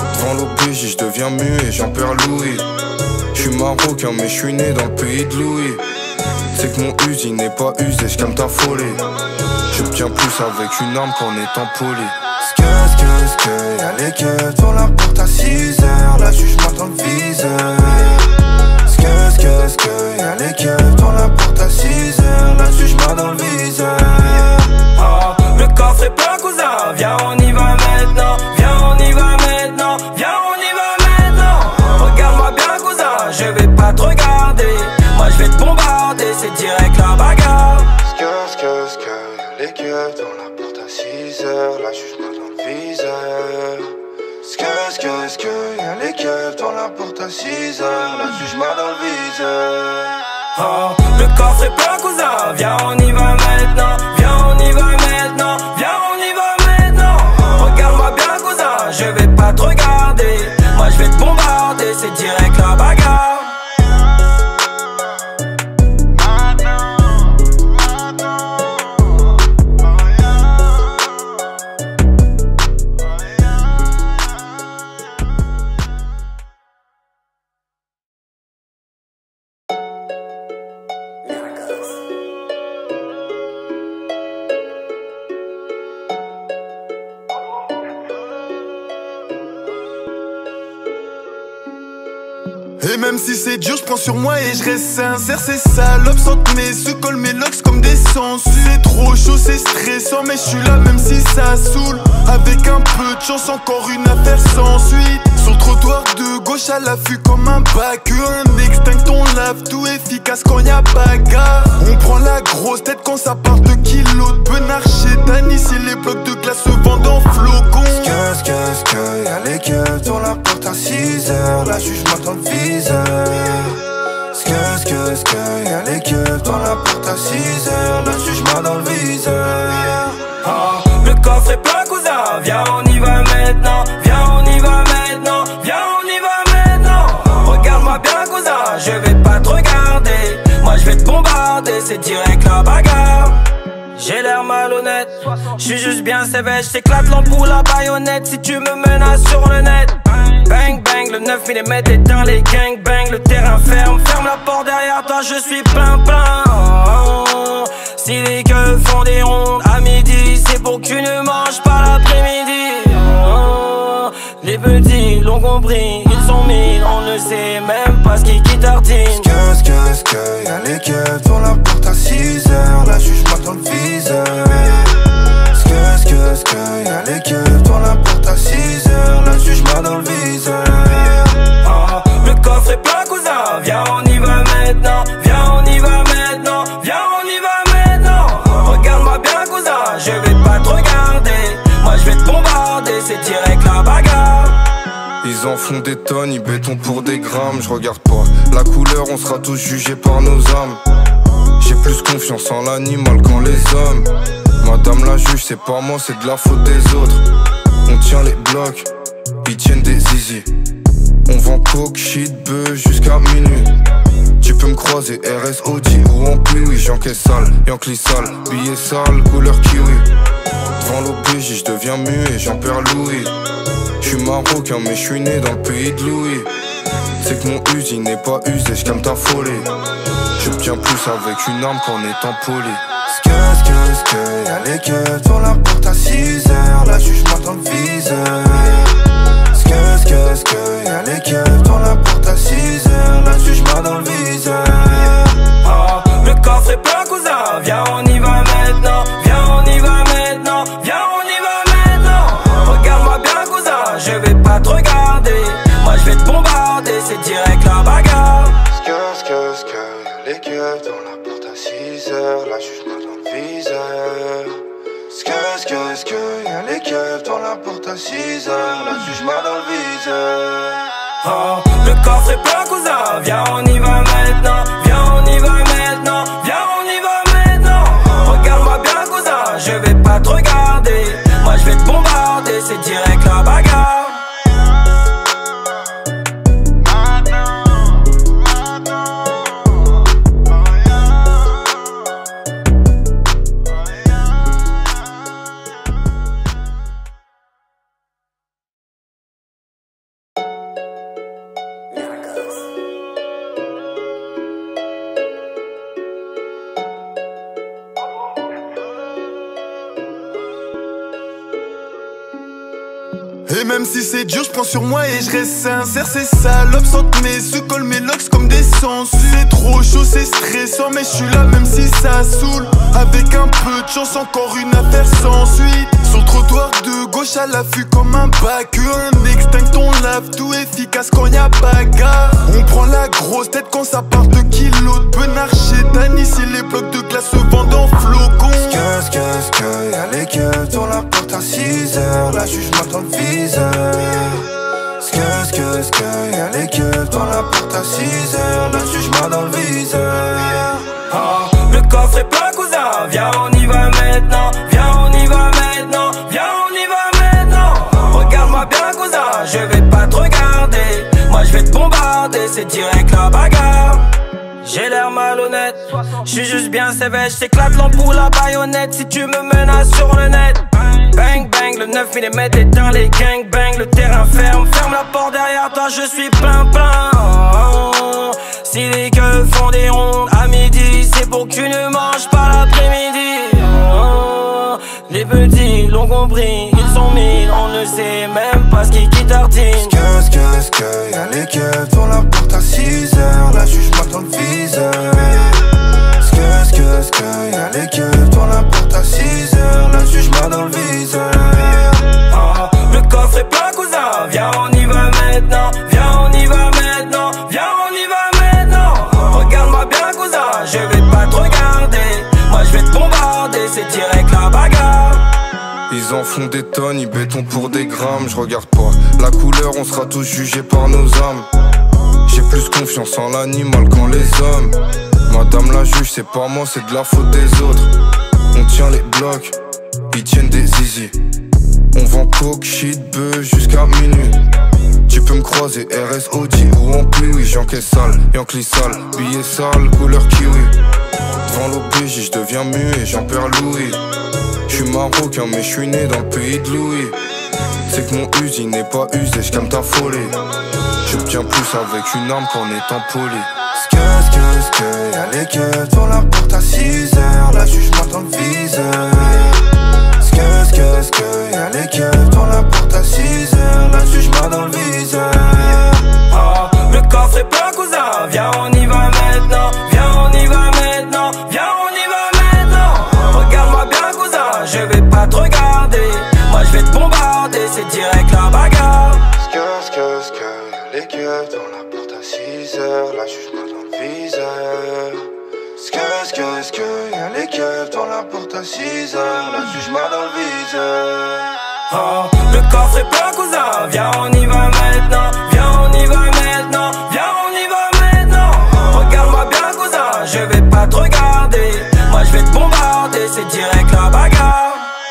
Devant l'O B J, je deviens muet, j'en perds Louis. Je suis marocain mais je suis né dans le pays de Louis. C'est que mon usine n'est pas usé, je calme ta folie. J'obtiens plus avec une arme qu'en étant poli. Ske, ske, ske, y'a les keufs devant la porte à six heures. La juge m'attend le viseur. Ske, ske, ske, y'a les keufs devant la porte à six heures. La juge m'attend le viseur. Oh, le coffre est plein cousin, viens on y va maintenant. Viens on y va maintenant, viens on y va maintenant. Regarde-moi bien cousin, je vais pas te regarder. Moi je vais te bombarder, c'est direct la bagarre. Ske, ske, ske, y'a les keufs devant la porte à six heures. La juge m'attend le viseur. Ske, ske, ske, y'a les keufs devant la porte à six heures. La juge m'attend le viseur. Oh, le coffre est plein cousin, viens on y va maintenant. Viens on y va maintenant, viens on y va maintenant. Regarde-moi bien cousin, je vais pas te regarder. Moi je vais te bombarder, c'est direct la bagarre. Et même si c'est dur, je prends sur moi et je reste sincère. Ces salopes sentent mes sous, collent mes locks comme des sangsues. C'est trop chaud, c'est stressant, mais je suis là même si ça saoule. Avec un peu de chance, encore une affaire sans suite. Sur le trottoir de gauche à l'affût comme un bac. Un extincton lave tout efficace quand y'a bagarre. On prend la grosse tête quand ça part de kilos de benard chez Dan. Ici les blocs de glace se vendent en flocons. Ske, ske, ske, y'a les keufs devant la porte à six heures. La juge m'attend le viseur. Ske, ske, ske, y'a les keufs devant la porte à six heures. La juge m'attend le viseur. Oh, le coffre est plein cousin, viens on y va maintenant. Viens on y va maintenant, viens on y va maintenant. Regarde-moi bien cousin, je vais pas te regarder. Moi je vais te bombarder, c'est direct la bagarre. J'ai l'air malhonnête, j'suis juste bien sévère. J't'éclate l'ampoule à baïonnette si tu me menaces sur le net. Bang bang, le neuf millimètres éteint les gangbang. Le terrain ferme, ferme la porte derrière toi, je suis plein plein. Oh, si les keufs font des rondes à midi, c'est pour que tu ne manges pas l'après-midi. Oh, les petits l'ont compris, ils sont mille, on ne sait même pas ce qui qui tartine. Ske, ske, ske, y'a les keufs devant la porte à six heures. La juge m'attend le viseur. Ske, ske, ske, y'a les keufs devant la porte à six heures. La juge m'attend le viseur. Oh, le coffre est plein cousin, viens on y va maintenant. Viens on y va maintenant, viens on y va maintenant. Regarde-moi bien cousin, je vais pas te regarder. Moi je vais te bombarder, c'est direct la bagarre. Ils en font des tonnes, ils béton pour des grammes. Je regarde pas la couleur, on sera tous jugés par nos âmes. J'ai plus confiance en l'animal qu'en les hommes. Madame la juge, c'est pas moi, c'est de la faute des autres. On tient les blocs, ils tiennent des zizi. On vend coke, shit, bœuf jusqu'à minuit. Tu peux me croiser R S Audi ou en pluie, oui j'encaisse sale, Yankee sale, billet sale, couleur kiwi. Devant l'O B J, je deviens muet, j'en perds Louis. Je suis marocain mais je suis né dans le pays de Louis. C'est que mon usine n'est pas usé, je calme ta folie. J'obtiens plus avec une arme qu'en étant poli. Ske, ske, ske, y'a les keufs devant la porte à six heures. La juge m'attend le viseur. Ske, ske, ske, y'a les keufs devant la porte à six heures. La juge m'attend le viseur. Oh, le coffre est plein cousin, viens on y va maintenant. Viens on y va maintenant, viens on y va maintenant. Regarde-moi bien cousin, je vais pas te regarder. Moi je vais te bombarder, c'est direct la bagarre. Ske, ske, ske, y'a les keufs devant la porte à six heures. La juge m'attend le viseur. Ske, ske, ske, y'a les keufs devant la porte à six heures. La juge m'attend le viseur. Oh, le coffre est plein cousin, viens on y va maintenant. Viens on y va maintenant, viens on y va maintenant. Regarde-moi bien cousin, je vais pas te regarder. Moi je vais te bombarder, c'est direct la bagarre. Et même si c'est dur, je prends sur moi et je reste sincère. Ces salopes sentent mes sous, collent mes locks comme des sangsues. C'est trop chaud, c'est stressant, mais je suis là même si ça saoule. Avec un peu de chance, encore une affaire sans suite. Sur le trottoir de gauche à l'affût comme un bac. Un extinct, on lave tout efficace quand y'a bagarre. On prend la grosse tête quand ça part de kilos de benard chez Dan. Ici les blocs de glace se vendent en flocons. Qu'est-ce que, que, y'a les keufs dans la porte à six heures. La juge m'attend le viseur. Qu'est-ce que, que, y'a les keufs dans la porte à six heures. La juge m'a dans le viseur. Ah, le coffre est plein, cousin. Viens, on y va maintenant. Viens, on y va maintenant. Viens, on y va maintenant. Regarde-moi bien, cousin. Je vais pas te regarder. Moi, je vais te bombarder. C'est direct la bagarre. J'ai l'air malhonnête, j'suis juste bien sévère. J'éclate l'ampoule à baïonnette si tu me menaces sur le net. Bang bang, le neuf millimètres éteint les gangbangs. Le terrain ferme, ferme la porte derrière toi, je suis plein plein. Si les queues font des rondes à midi, c'est pour que tu ne manges pas l'après-midi. Les petits l'ont compris, ils sont mille, on ne sait même pas ce qui qui tartine. Qu'est-ce que, que, y'a les keufs dans la porte à six heures. La juge m'attend le viseur. Qu'est-ce que, que, y'a les keufs dans la porte à six heures. La juge m'a dans le viseur. Ah, le coffre est plein, cousin. Viens, on y va maintenant. Viens, on y va maintenant. Viens, on y va maintenant. Regarde-moi bien, cousin. Je vais pas te regarder. Moi, je vais te bombarder. C'est direct la bagarre. Ils en font des tonnes, ils béton pour des grammes. Je regarde pas la couleur, on sera tous jugés par nos âmes. J'ai plus confiance en l'animal qu'en les hommes. Madame la juge, c'est pas moi, c'est de la faute des autres. On tient les blocs, ils tiennent des zizi. On vend coke, shit, bœuf jusqu'à minuit. Tu peux me croiser R S Audi ou en pluie. J'encaisse sale, Yankee sale, billet sale, couleur kiwi. Devant l'O B J, je deviens muet, j'en perds Louis. J'suis marocain mais j'suis né dans le pays de Louis. C'est que mon usine n'est pas usé, j'calme ta folie. J'obtiens plus avec une arme qu'en étant poli. Qu'est-ce que, que, y'a les keufs dans la porte à six heures. La juge m'attend le viseur. Qu'est-ce que, que, y'a les keufs dans la porte à six heures. La juge m'a dans le viseur. Ah, le coffre est plein, cousin. Viens, on y va maintenant. Viens, on y va maintenant. Viens, on y va maintenant. Regarde-moi bien, cousin. Je vais pas te regarder. Moi, je vais te bombarder. C'est direct la bagarre. Qu'est-ce que, que, y'a les keufs dans la porte à six heures. La juge m'a dans le viseur. Qu'est-ce que, que, y'a les keufs dans la porte à six heures. La juge m'a dans le viseur. Oh, le coffre est plein, cousin. Viens, on y va maintenant. Viens, on y va maintenant. Viens, on y va maintenant. Regarde-moi bien, cousin. Je vais pas te regarder. Moi, je vais te bombarder. C'est direct la bagarre.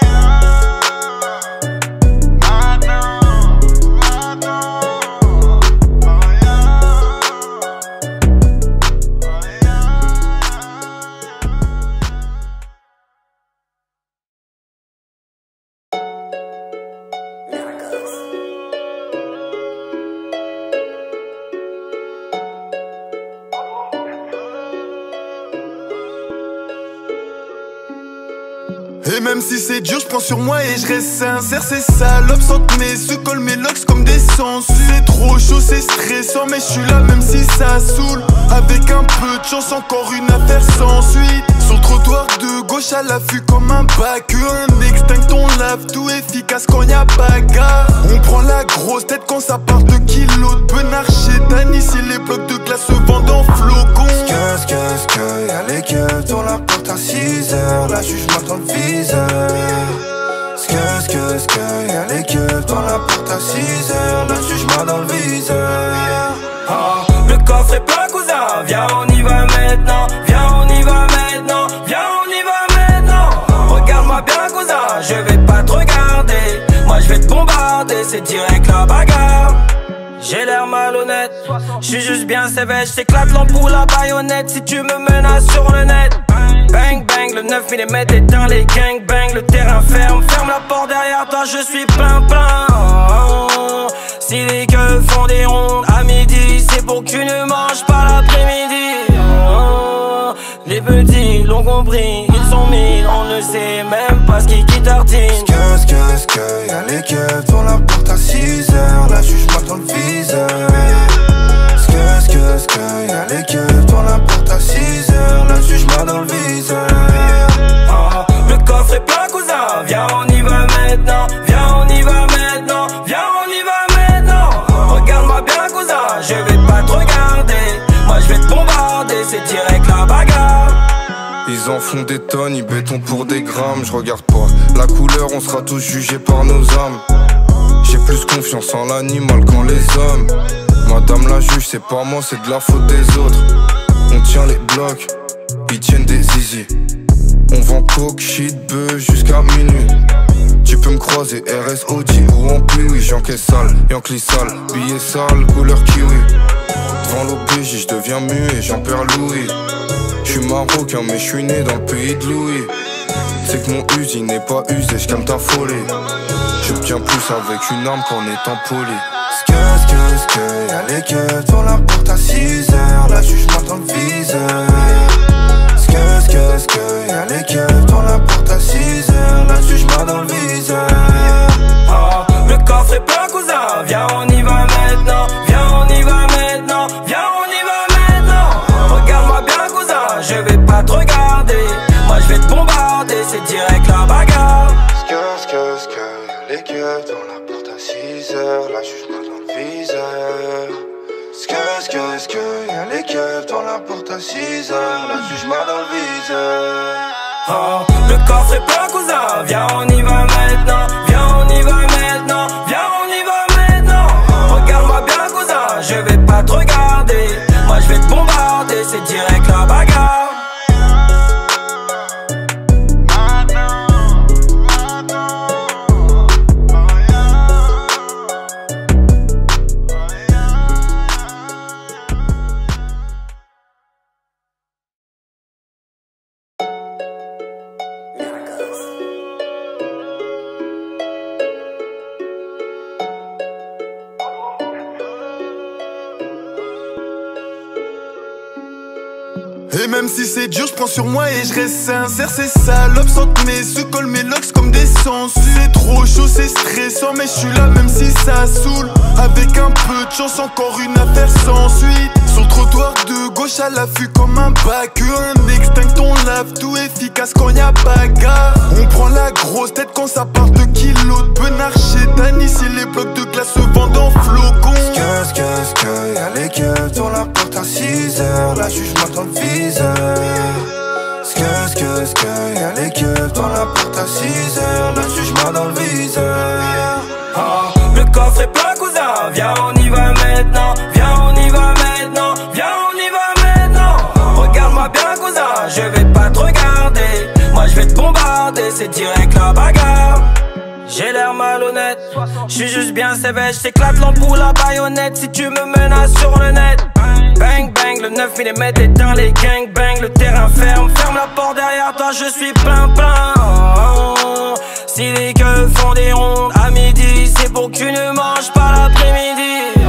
Et même si c'est dur, je prends sur moi et je reste sincère. Ces salopes sentent mes sous, collent mes locks comme des sangsues. C'est trop chaud, c'est stressant, mais je suis là même si ça saoule. Avec un peu de chance, encore une affaire sans suite. Sur le trottoir de gauche à l'affût comme un bac. Un extinct, on lave tout efficace quand y'a bagarre. On prend la grosse tête quand ça part de kilos de benard chez Dan. Ici les blocs de glace se vendent en flocons. Qu'est-ce que, que, y'a les keufs dans la porte à six heures. La juge m'attend le viseur. Qu'est-ce que, que, y'a les keufs dans la porte à six heures. La juge m'a dans le viseur. Oh, le coffre est plein, cousin. Viens, on y va maintenant. Viens, on y va maintenant. Viens, on y va maintenant. Regarde-moi bien, cousin. Je vais pas te regarder. Moi, je vais te bombarder. C'est direct la bagarre. J'ai l'air malhonnête, j'suis juste bien sévère. J'éclate l'ampoule à baïonnette si tu me menaces sur le net. Bang bang, le neuf millimètres éteint les gangbangs. Le terrain ferme, ferme la porte derrière toi, je suis plein plein. Si les queues font des rondes à midi, c'est pour que tu ne manges pas l'après-midi. Les petits l'ont compris, ils sont mille, on ne sait même pas ce qui qui tartine. Qu'est-ce que, que, y'a les keufs devant la porte à six heures. La juge m'attend le viseur. Ske, ske, ske, y'a les keufs devant la porte à six heures. La juge m'a dans le viseur. Ah, le coffre est plein, cousin. Viens, on y va maintenant. Viens, on y va maintenant. Viens, on y va maintenant. Regarde-moi bien, cousin. Je vais pas te regarder. Moi, je vais te bombarder. C'est direct la bagarre. Ils en font des tonnes, ils béton pour des grammes. Je regarde pas la couleur, on sera tous jugés par nos âmes. J'ai plus confiance en l'animal qu'en les hommes. Madame la juge, c'est pas moi, c'est de la faute des autres. On tient les blocs, ils tiennent des zizi. On vend coke, shit, bœuf jusqu'à minuit. Tu peux me croiser R S Audi ou en pluie. J'encaisse sale, Yankee sale, billet sale, couleur kiwi. Devant l'O B J, je deviens muet, j'en perds Louis. J'suis marocain mais j'suis né dans le pays de Louis. C'est que mon usine n'est pas usé, j'calme ta folie. J'obtiens plus avec une arme qu'en étant poli. Ske, ske, ske, y'a les keufs devant la porte à six heures. La juge m'attend le viseur. Ske, ske, ske, y'a les keufs devant la porte à six heures. La juge m'a dans le viseur. Ah, le coffre est plein, cousin. Viens, on y va maintenant. Viens, on y va maintenant. Viens, on y va maintenant. Regarde-moi bien, cousin. Je vais pas te regarder. Moi, je vais te bombarder. C'est direct la bagarre. Ske, ske, ske, y'a les keufs devant la porte à six heures. La juge m'a dans le viseur. Ske, ske, ske, y'a les keufs devant la porte à six heures. La juge m'a dans le viseur. Ah, le coffre est plein, cousin. Viens, on y va maintenant. Viens, on y va maintenant. Viens, on y va maintenant. Regarde-moi bien, cousin. Je vais pas te regarder. Moi, je vais te bombarder. C'est direct la bagarre. Et même si c'est dur, je prends sur moi et je reste sincère. Ces salopes sentent mes sous, collent mes locks comme des sangsues. C'est trop chaud, c'est stressant, mais je suis là même si ça saoule. Avec un peu de chance, encore une affaire sans suite. Sur le trottoir de gauche à l'affût comme un bac. Un extinct, on lave tout efficace quand y'a bagarre. On prend la grosse tête quand ça part de kilos de benard chez Dan. Ici les blocs de glace se vendent en flocons. Ske, ske, ske, y'a les keufs devant la porte à six heures. La juge m'attend le viseur. Ske, ske, ske, y'a les keufs devant la porte à six heures. La juge m'a dans le viseur. Ah, le coffre est plein, cousin. Viens, on y va maintenant. Viens, on y va maintenant. Viens, on y va maintenant. Regarde-moi bien, cousin. Je vais pas te regarder. Moi, je vais te bombarder. C'est direct la bagarre. J'ai l'air malhonnête, j'suis juste bien sévère. J't'éclate l'ampoule à baïonnette si tu me menaces sur le net. Bang bang, le neuf millimètres éteint les gangbang. Le terrain ferme, ferme la porte derrière toi, je suis plein plein. Si les keufs font des rondes à midi, c'est pour que tu ne manges pas l'après-midi.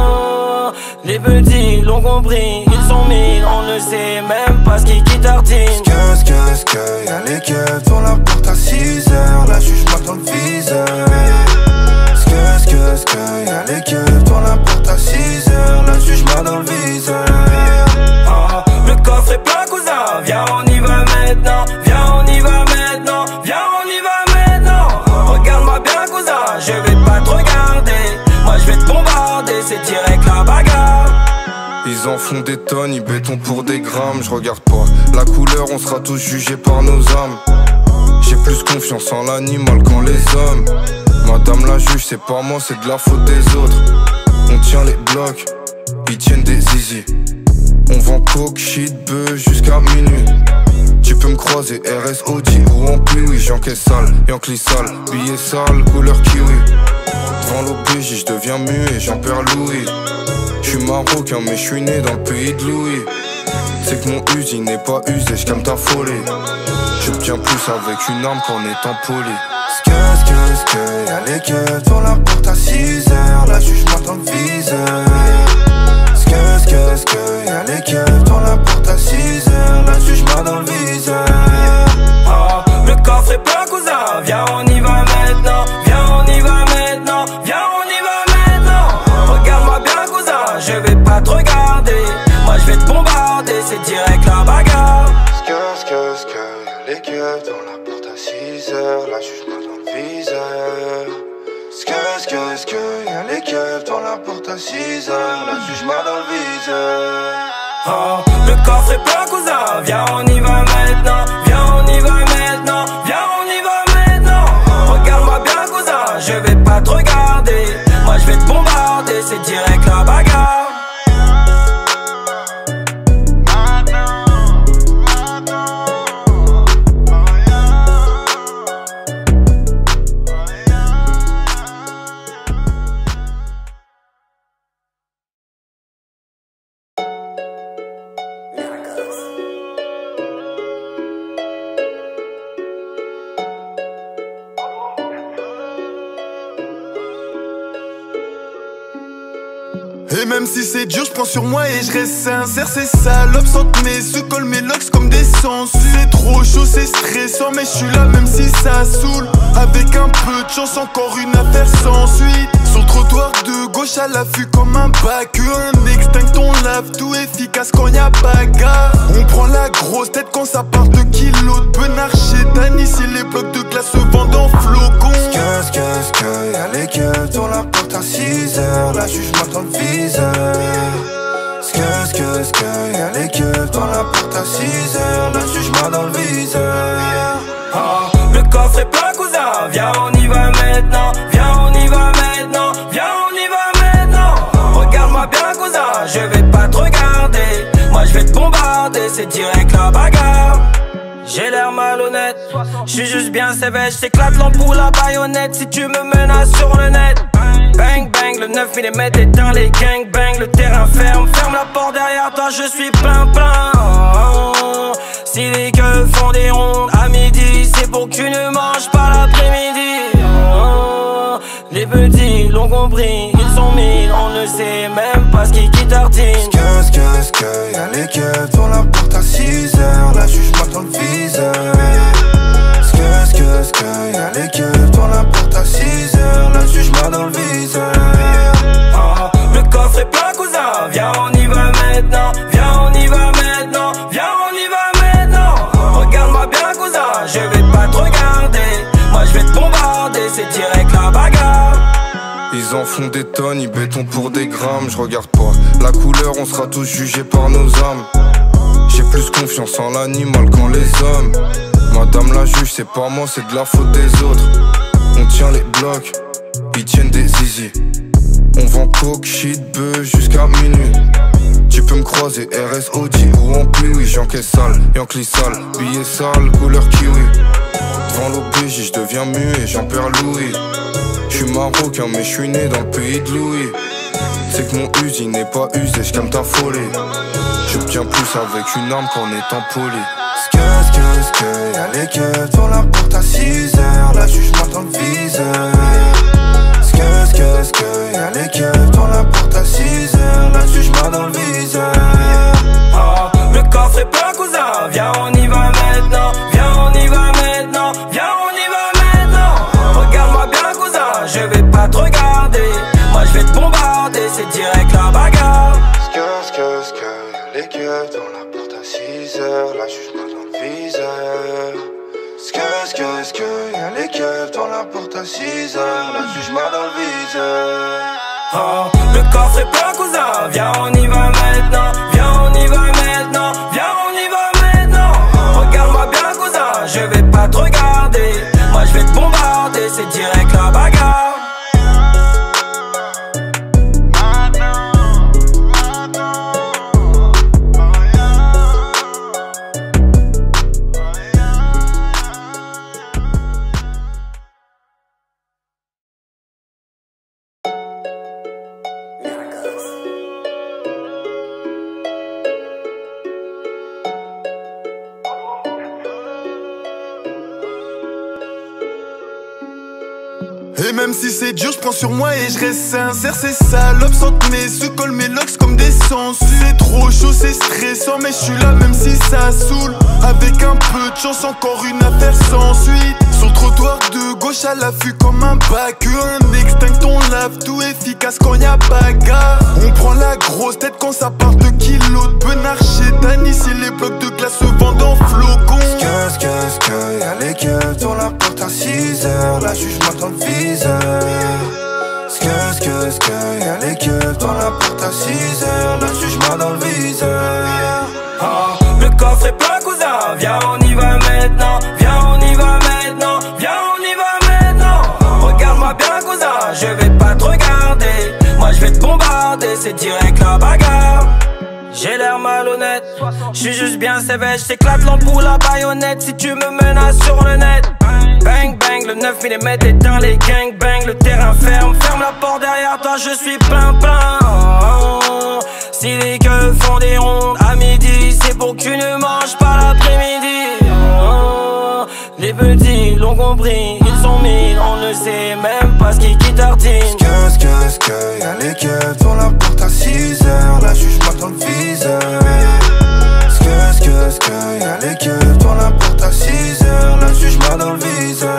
Les petits l'ont compris, ils sont mille, on ne sait même pas ce qui qui tartine. Ske, ske, ske, y'a les keufs devant la porte à six heures. La juge m'attend le viseur. Ske, ske, ske, y'a les keufs devant la porte à six heures. La juge m'a dans le viseur. Ah, le coffre est plein, cousin. Viens, on y va maintenant. Viens, on y va maintenant. Viens, on y va maintenant. Regarde-moi bien, cousin. Je vais pas te regarder. Moi, je vais te bombarder. C'est direct la bagarre. Ils en font des tonnes, ils béton pour des grammes. Je regarde pas la couleur, on sera tous jugés par nos âmes. J'ai plus confiance en l'animal qu'en les hommes. Madame la juge, c'est pas moi, c'est de la faute des autres. On tient les blocs, ils tiennent des zizi. On vend coke, shit, bœuf jusqu'à minuit. Tu peux me croiser R S Audi ou en pluie. J'encaisse sale, Yankee sale, billet sale, couleur kiwi. Devant l'O B J, je deviens muet, j'en perds Louis. J'suis marocain mais j'suis né dans le pays de Louis. C'est que mon usine n'est pas usé, j'calme ta folie. J'obtiens plus avec une arme qu'en étant poli. Ske, ske, ske, y'a les keufs devant la porte à six heures. La juge m'attend le viseur. Ske, ske, ske, y'a les keufs devant la porte à six heures. La juge m'a dans le viseur. Ah, le coffre est plein, cousin. Viens, on y va maintenant. Viens, six heures, la juge m'a dans le viseur. Oh, le coffre est plein cousin, viens on y va maintenant. Viens on y va maintenant, viens on y va maintenant. Regarde-moi bien cousin, je vais pas te regarder. Moi je vais te bombarder, c'est direct la bagarre. Et même si c'est dur, je prends sur moi et je reste sincère. Ces salopes sentent mes sous, collent mes locks comme des sangsues. C'est trop chaud, c'est stressant, mais je suis là même si ça saoule. Avec un peu de chance, encore une affaire sans suite. Sur le trottoir de gauche à l'affût comme un bac. Un extinct, on lave tout efficace quand y'a bagarre. On prend la grosse tête quand ça part de kilos de benard chez Dan. Ici les blocs de glace se vendent en flocons. Qu'est-ce que, qu'est-ce que, y'a les keufs dans la porte à six heures, la juge m'a dans le viseur. Qu'est-ce que, qu'est-ce que, y'a les keufs dans la porte à six heures, la juge m'a dans le viseur. Oh, le coffre est plein cousin, viens on y va maintenant. Viens on y va maintenant, viens on y va maintenant. Regarde-moi bien cousin, je vais pas te regarder. Moi je vais te bombarder, c'est direct la bagarre. J'ai l'air malhonnête, j'suis juste bien sévère. J'éclate l'ampoule à baïonnette si tu me menaces sur le net. Bang bang, le neuf millimètres éteint les gangbang. Le terrain ferme, ferme la porte derrière toi, je suis plein plein. Oh, si les gueux font des rondes à midi, c'est pour que tu ne manges pas l'après-midi. Oh, les petits l'ont compris, ils sont mille, on ne sait même pas ce qui qui tartine. Qu'est-ce que, qu'est-ce que, y'a les keufs dans la porte à six heures, la juge m'a dans le viseur. Qu'est-ce que, qu'est-ce que, y'a les keufs dans la porte à six heures, la juge m'a dans le viseur. Oh, le coffre est plein cousin, viens on y va maintenant. Viens on y va maintenant, viens on y va maintenant. Regarde-moi bien cousin, je vais pas te regarder. Moi je vais te bombarder, c'est direct la bagarre. Ils en font des tonnes, ils béton pour des grammes. Je regarde pas la couleur, on sera tous jugés par nos âmes. J'ai plus confiance en l'animal qu'en les hommes. Madame la juge, c'est pas moi, c'est de la faute des autres. On tient les blocs, ils tiennent des zizi. On vend coke, shit, bœuf jusqu'à minuit. Tu peux me croiser R S Audi ou en pluie. J'encaisse sale, Yankee sale, billet sale, couleur kiwi. Devant l'O B J, je deviens muet, j'en perds Louis. J'suis marocain mais j'suis né dans le pays de Louis. C'est que mon usine n'est pas usé, j'calme ta folie. J'obtiens plus avec une arme qu'en étant poli. Qu'est-ce que, qu'est-ce que, y'a les keufs dans la porte à six heures, la juge m'a dans le viseur. Qu'est-ce que, qu'est-ce que, y'a les keufs dans la porte à six heures, la juge m'a dans le viseur. Oh, le coffre est plein cousin, viens on y va maintenant. Viens on y va maintenant, viens on y va maintenant. Regarde-moi bien cousin, je vais pas te regarder. Moi je vais te bombarder, c'est direct la bagarre. Qu'est-ce que, qu'est-ce que, y'a les keufs dans la porte à six heures, la juge m'a dans le viseur. Qu'est-ce que, qu'est-ce que, y'a les keufs dans la porte à six heures, la juge m'a dans le viseur. Oh, le coffre est plein cousin, viens on y va maintenant. Viens on y va maintenant, viens on y va maintenant. Regarde-moi bien cousin, je vais pas te regarder. Moi je vais te bombarder, c'est direct la bagarre. Et même si c'est dur, je prends sur moi et je reste sincère. Ces salopes sentent mes sous, collent mes locks comme des sangsues. C'est trop chaud, c'est stressant, mais je suis là même si ça saoule. Avec un peu de chance, encore une affaire sans suite. Sur le trottoir de gauche à l'affût comme un bac. Un extinct, on lave tout efficace quand y'a bagarre. On prend la grosse tête quand ça part de kilos de benard chez Dan. Ici les blocs de glace se vendent en flocons. Qu'est-ce que, qu'est-ce que, y'a les keufs dans la porte à six heures, la juge m'a dans le viseur. Qu'est-ce que, qu'est-ce que, y'a les keufs dans la c'est direct la bagarre. J'ai l'air malhonnête, j'suis juste bien sévère, j'éclate l'ampoule à baïonnette si tu me menaces sur le net. Bang bang, le neuf millimètres éteint les gangbangs, le terrain ferme, ferme la porte derrière toi, je suis plein plein. Si les queues font des rondes à midi, c'est pour que tu ne manges pas l'après-midi. Les petits l'ont compris, ils sont mille, on ne sait même pas ce qui qui tartine. Qu'est-ce que, que, y'a les keufs devant la porte à six heures, la juge m'attend le viseur. Qu'est-ce que, que, y'a les keufs devant la porte à six heures, la juge m'a dans le viseur.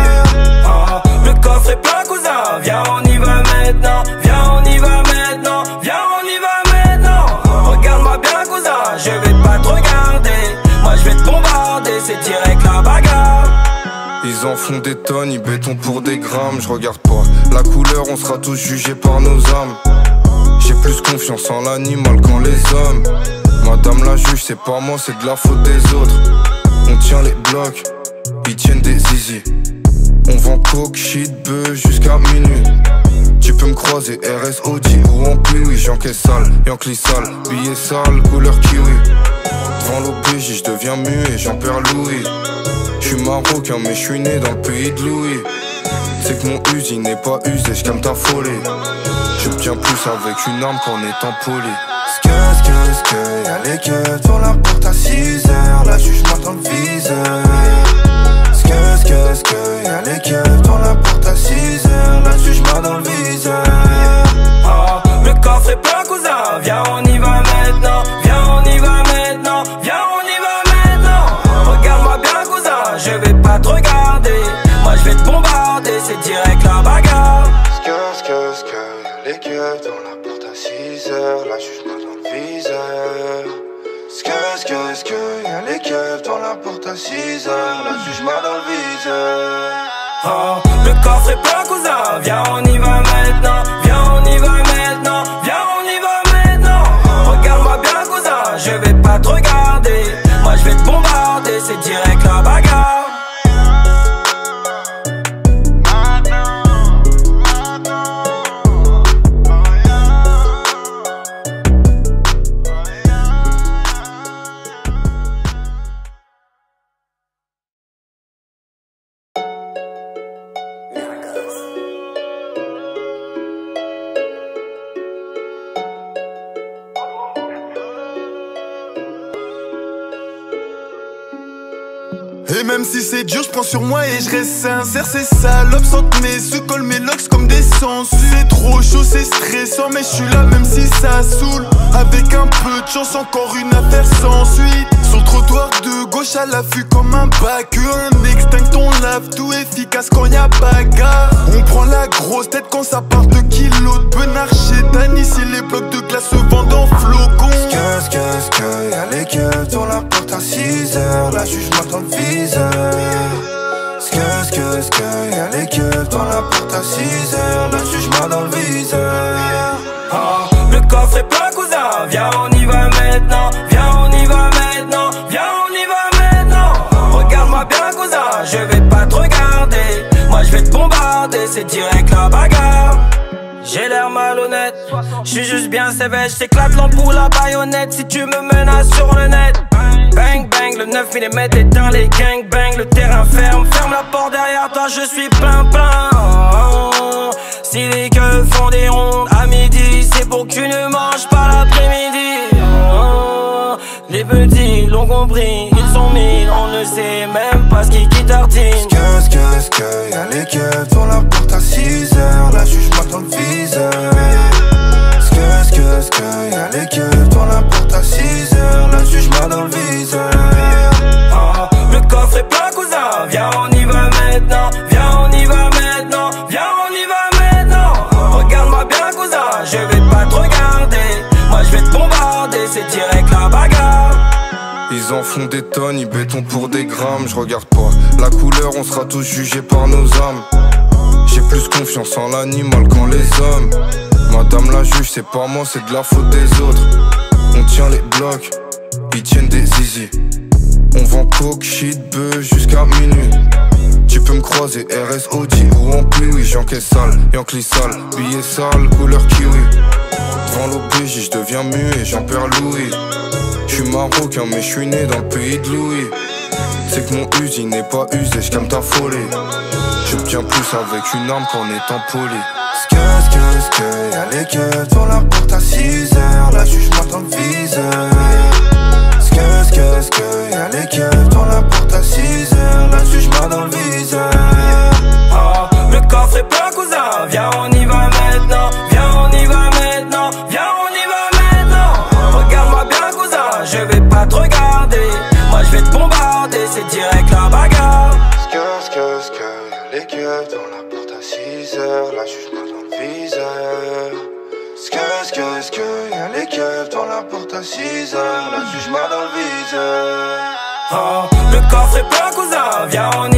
Ah, le coffre est plein cousin, viens on y va maintenant, viens on y va maintenant, viens on y va maintenant. Regarde-moi bien cousin, je vais pas te regarder, moi je vais te bombarder, c'est direct la bagarre. Ils en font des tonnes, ils béton pour des grammes. Je regarde pas la couleur, on sera tous jugés par nos âmes. J'ai plus confiance en l'animal qu'en les hommes. Madame la juge, c'est pas moi, c'est de la faute des autres. On tient les blocs, ils tiennent des zizi. On vend coke, shit, bœuf jusqu'à minuit. Tu peux me croiser R S Audi ou en pluie. J'encaisse sale, Yankee sale, billet sale, couleur kiwi. Devant l'O B J, je deviens muet, j'en perds Louis. J'suis marocain mais j'suis né dans le pays de Louis. C'est que mon usine n'est pas usé, j'calme ta folie. J'obtiens plus avec une arme qu'en étant poli. Qu'est-ce que, que, y'a les keufs devant la porte à six heures, la juge m'attend le viseur. Qu'est-ce que, que, y'a les keufs devant la porte à six heures, la juge m'a dans le viseur. Ah, le coffre est plein cousin, viens on y va maintenant, viens on y va maintenant, viens on y va maintenant. Regarde-moi bien cousin, je vais pas te regarder, moi je vais te bombarder, c'est direct la bagarre. Qu'est-ce que, que, y'a les keufs devant la porte à six heures, la juge m'a dans le viseur. Qu'est-ce que, que, y'a les keufs devant la porte à six heures, la juge m'a dans le viseur. Oh, le coffre est plein cousin, viens on y va maintenant, viens on y va maintenant, viens on y va maintenant. Regarde-moi bien cousin, je vais pas te regarder, moi je vais te bombarder, c'est direct la bagarre. Et même si c'est dur, je prends sur moi et je reste sincère. Ces salopes sentent mes sous, collent mes locks comme des sangsues. C'est trop chaud, c'est stressant, mais je suis là même si ça saoule. Avec un peu de chance, encore une affaire sans suite. Sur le trottoir de gauche à l'affût comme un bac. Un extinct, on lave tout efficace quand y'a bagarre. On prend la grosse tête quand ça part de kilos de benard chez Dan. Ici les blocs de glace se vendent en flocons. Qu'est-ce que, que, y'a les keufs devant la porte à six heures, la juge m'attend le viseur. Qu'est-ce que, que, y'a les keufs devant la porte à six heures, la juge m'a dans le viseur. Oh, le coffre est plein cousin, viens on y va maintenant, viens on y va maintenant, viens on y va maintenant. Regarde-moi bien cousin, je vais pas te regarder, moi je vais te bombarder, c'est direct la bagarre. J'ai l'air malhonnête, j'suis juste bien sévère, j'éclate l'ampoule à baïonnette si tu me menaces sur le net. Bang bang, le neuf millimètres éteint les gangbangs, le terrain ferme, ferme la porte derrière toi, je suis plein plein. Si les queues font des rondes à midi, c'est pour que tu ne manges pas l'après-midi. Les petits l'ont compris, ils sont mille, on ne sait même pas ce qui qui tartine. Qu'est-ce que, que, y'a les keufs devant la porte à six heures, la juge m'attend le viseur. Qu'est-ce que, que, y'a les keufs devant la porte à six heures, la juge m'a dans le viseur. Oh, le coffre est plein cousin, viens on y va maintenant, viens on y va maintenant, viens on y va maintenant. Regarde-moi bien cousin, je vais pas te regarder, moi je vais te bombarder, c'est direct la bagarre. Ils en font des tonnes, ils béton pour des grammes. Je regarde pas la couleur, on sera tous jugés par nos âmes. J'ai plus confiance en l'animal qu'en les hommes. Madame la juge, c'est pas moi, c'est de la faute des autres. On tient les blocs, ils tiennent des zizi. On vend coke, shit, bœuf jusqu'à minuit. Tu peux me croiser R S Audi ou en pluie, oui j'encaisse sale, Yankee sale, billet sale, couleur kiwi. Devant l'O B J, je deviens muet, j'en perds Louis. Je suis marocain mais je suis né dans le pays de Louis. C'est que mon usine n'est pas usé, j'calme ta folie. J'obtiens plus avec une arme qu'en étant poli. Ske, ske, ske, y'a les keufs devant la porte à six heures. La juge m'a dans le viseur. Ske, ske, ske, y'a les keufs devant la porte à six heures. La juge m'a dans le viseur. Oh, le coffre est plein cousin, viens on y va maintenant. Viens on y va maintenant, viens on y va maintenant. Regarde-moi bien cousin, je vais pas te regarder. Moi je vais te bombarder, c'est direct la bagarre. Ske, ske, ske, y'a les keufs devant la porte à six heures. La juge m'a dans le viseur. Ske, ske, ske, y'a les keufs devant la porte à six heures. La juge m'a dans le viseur. Oh, le coffre est plein cousin, viens on y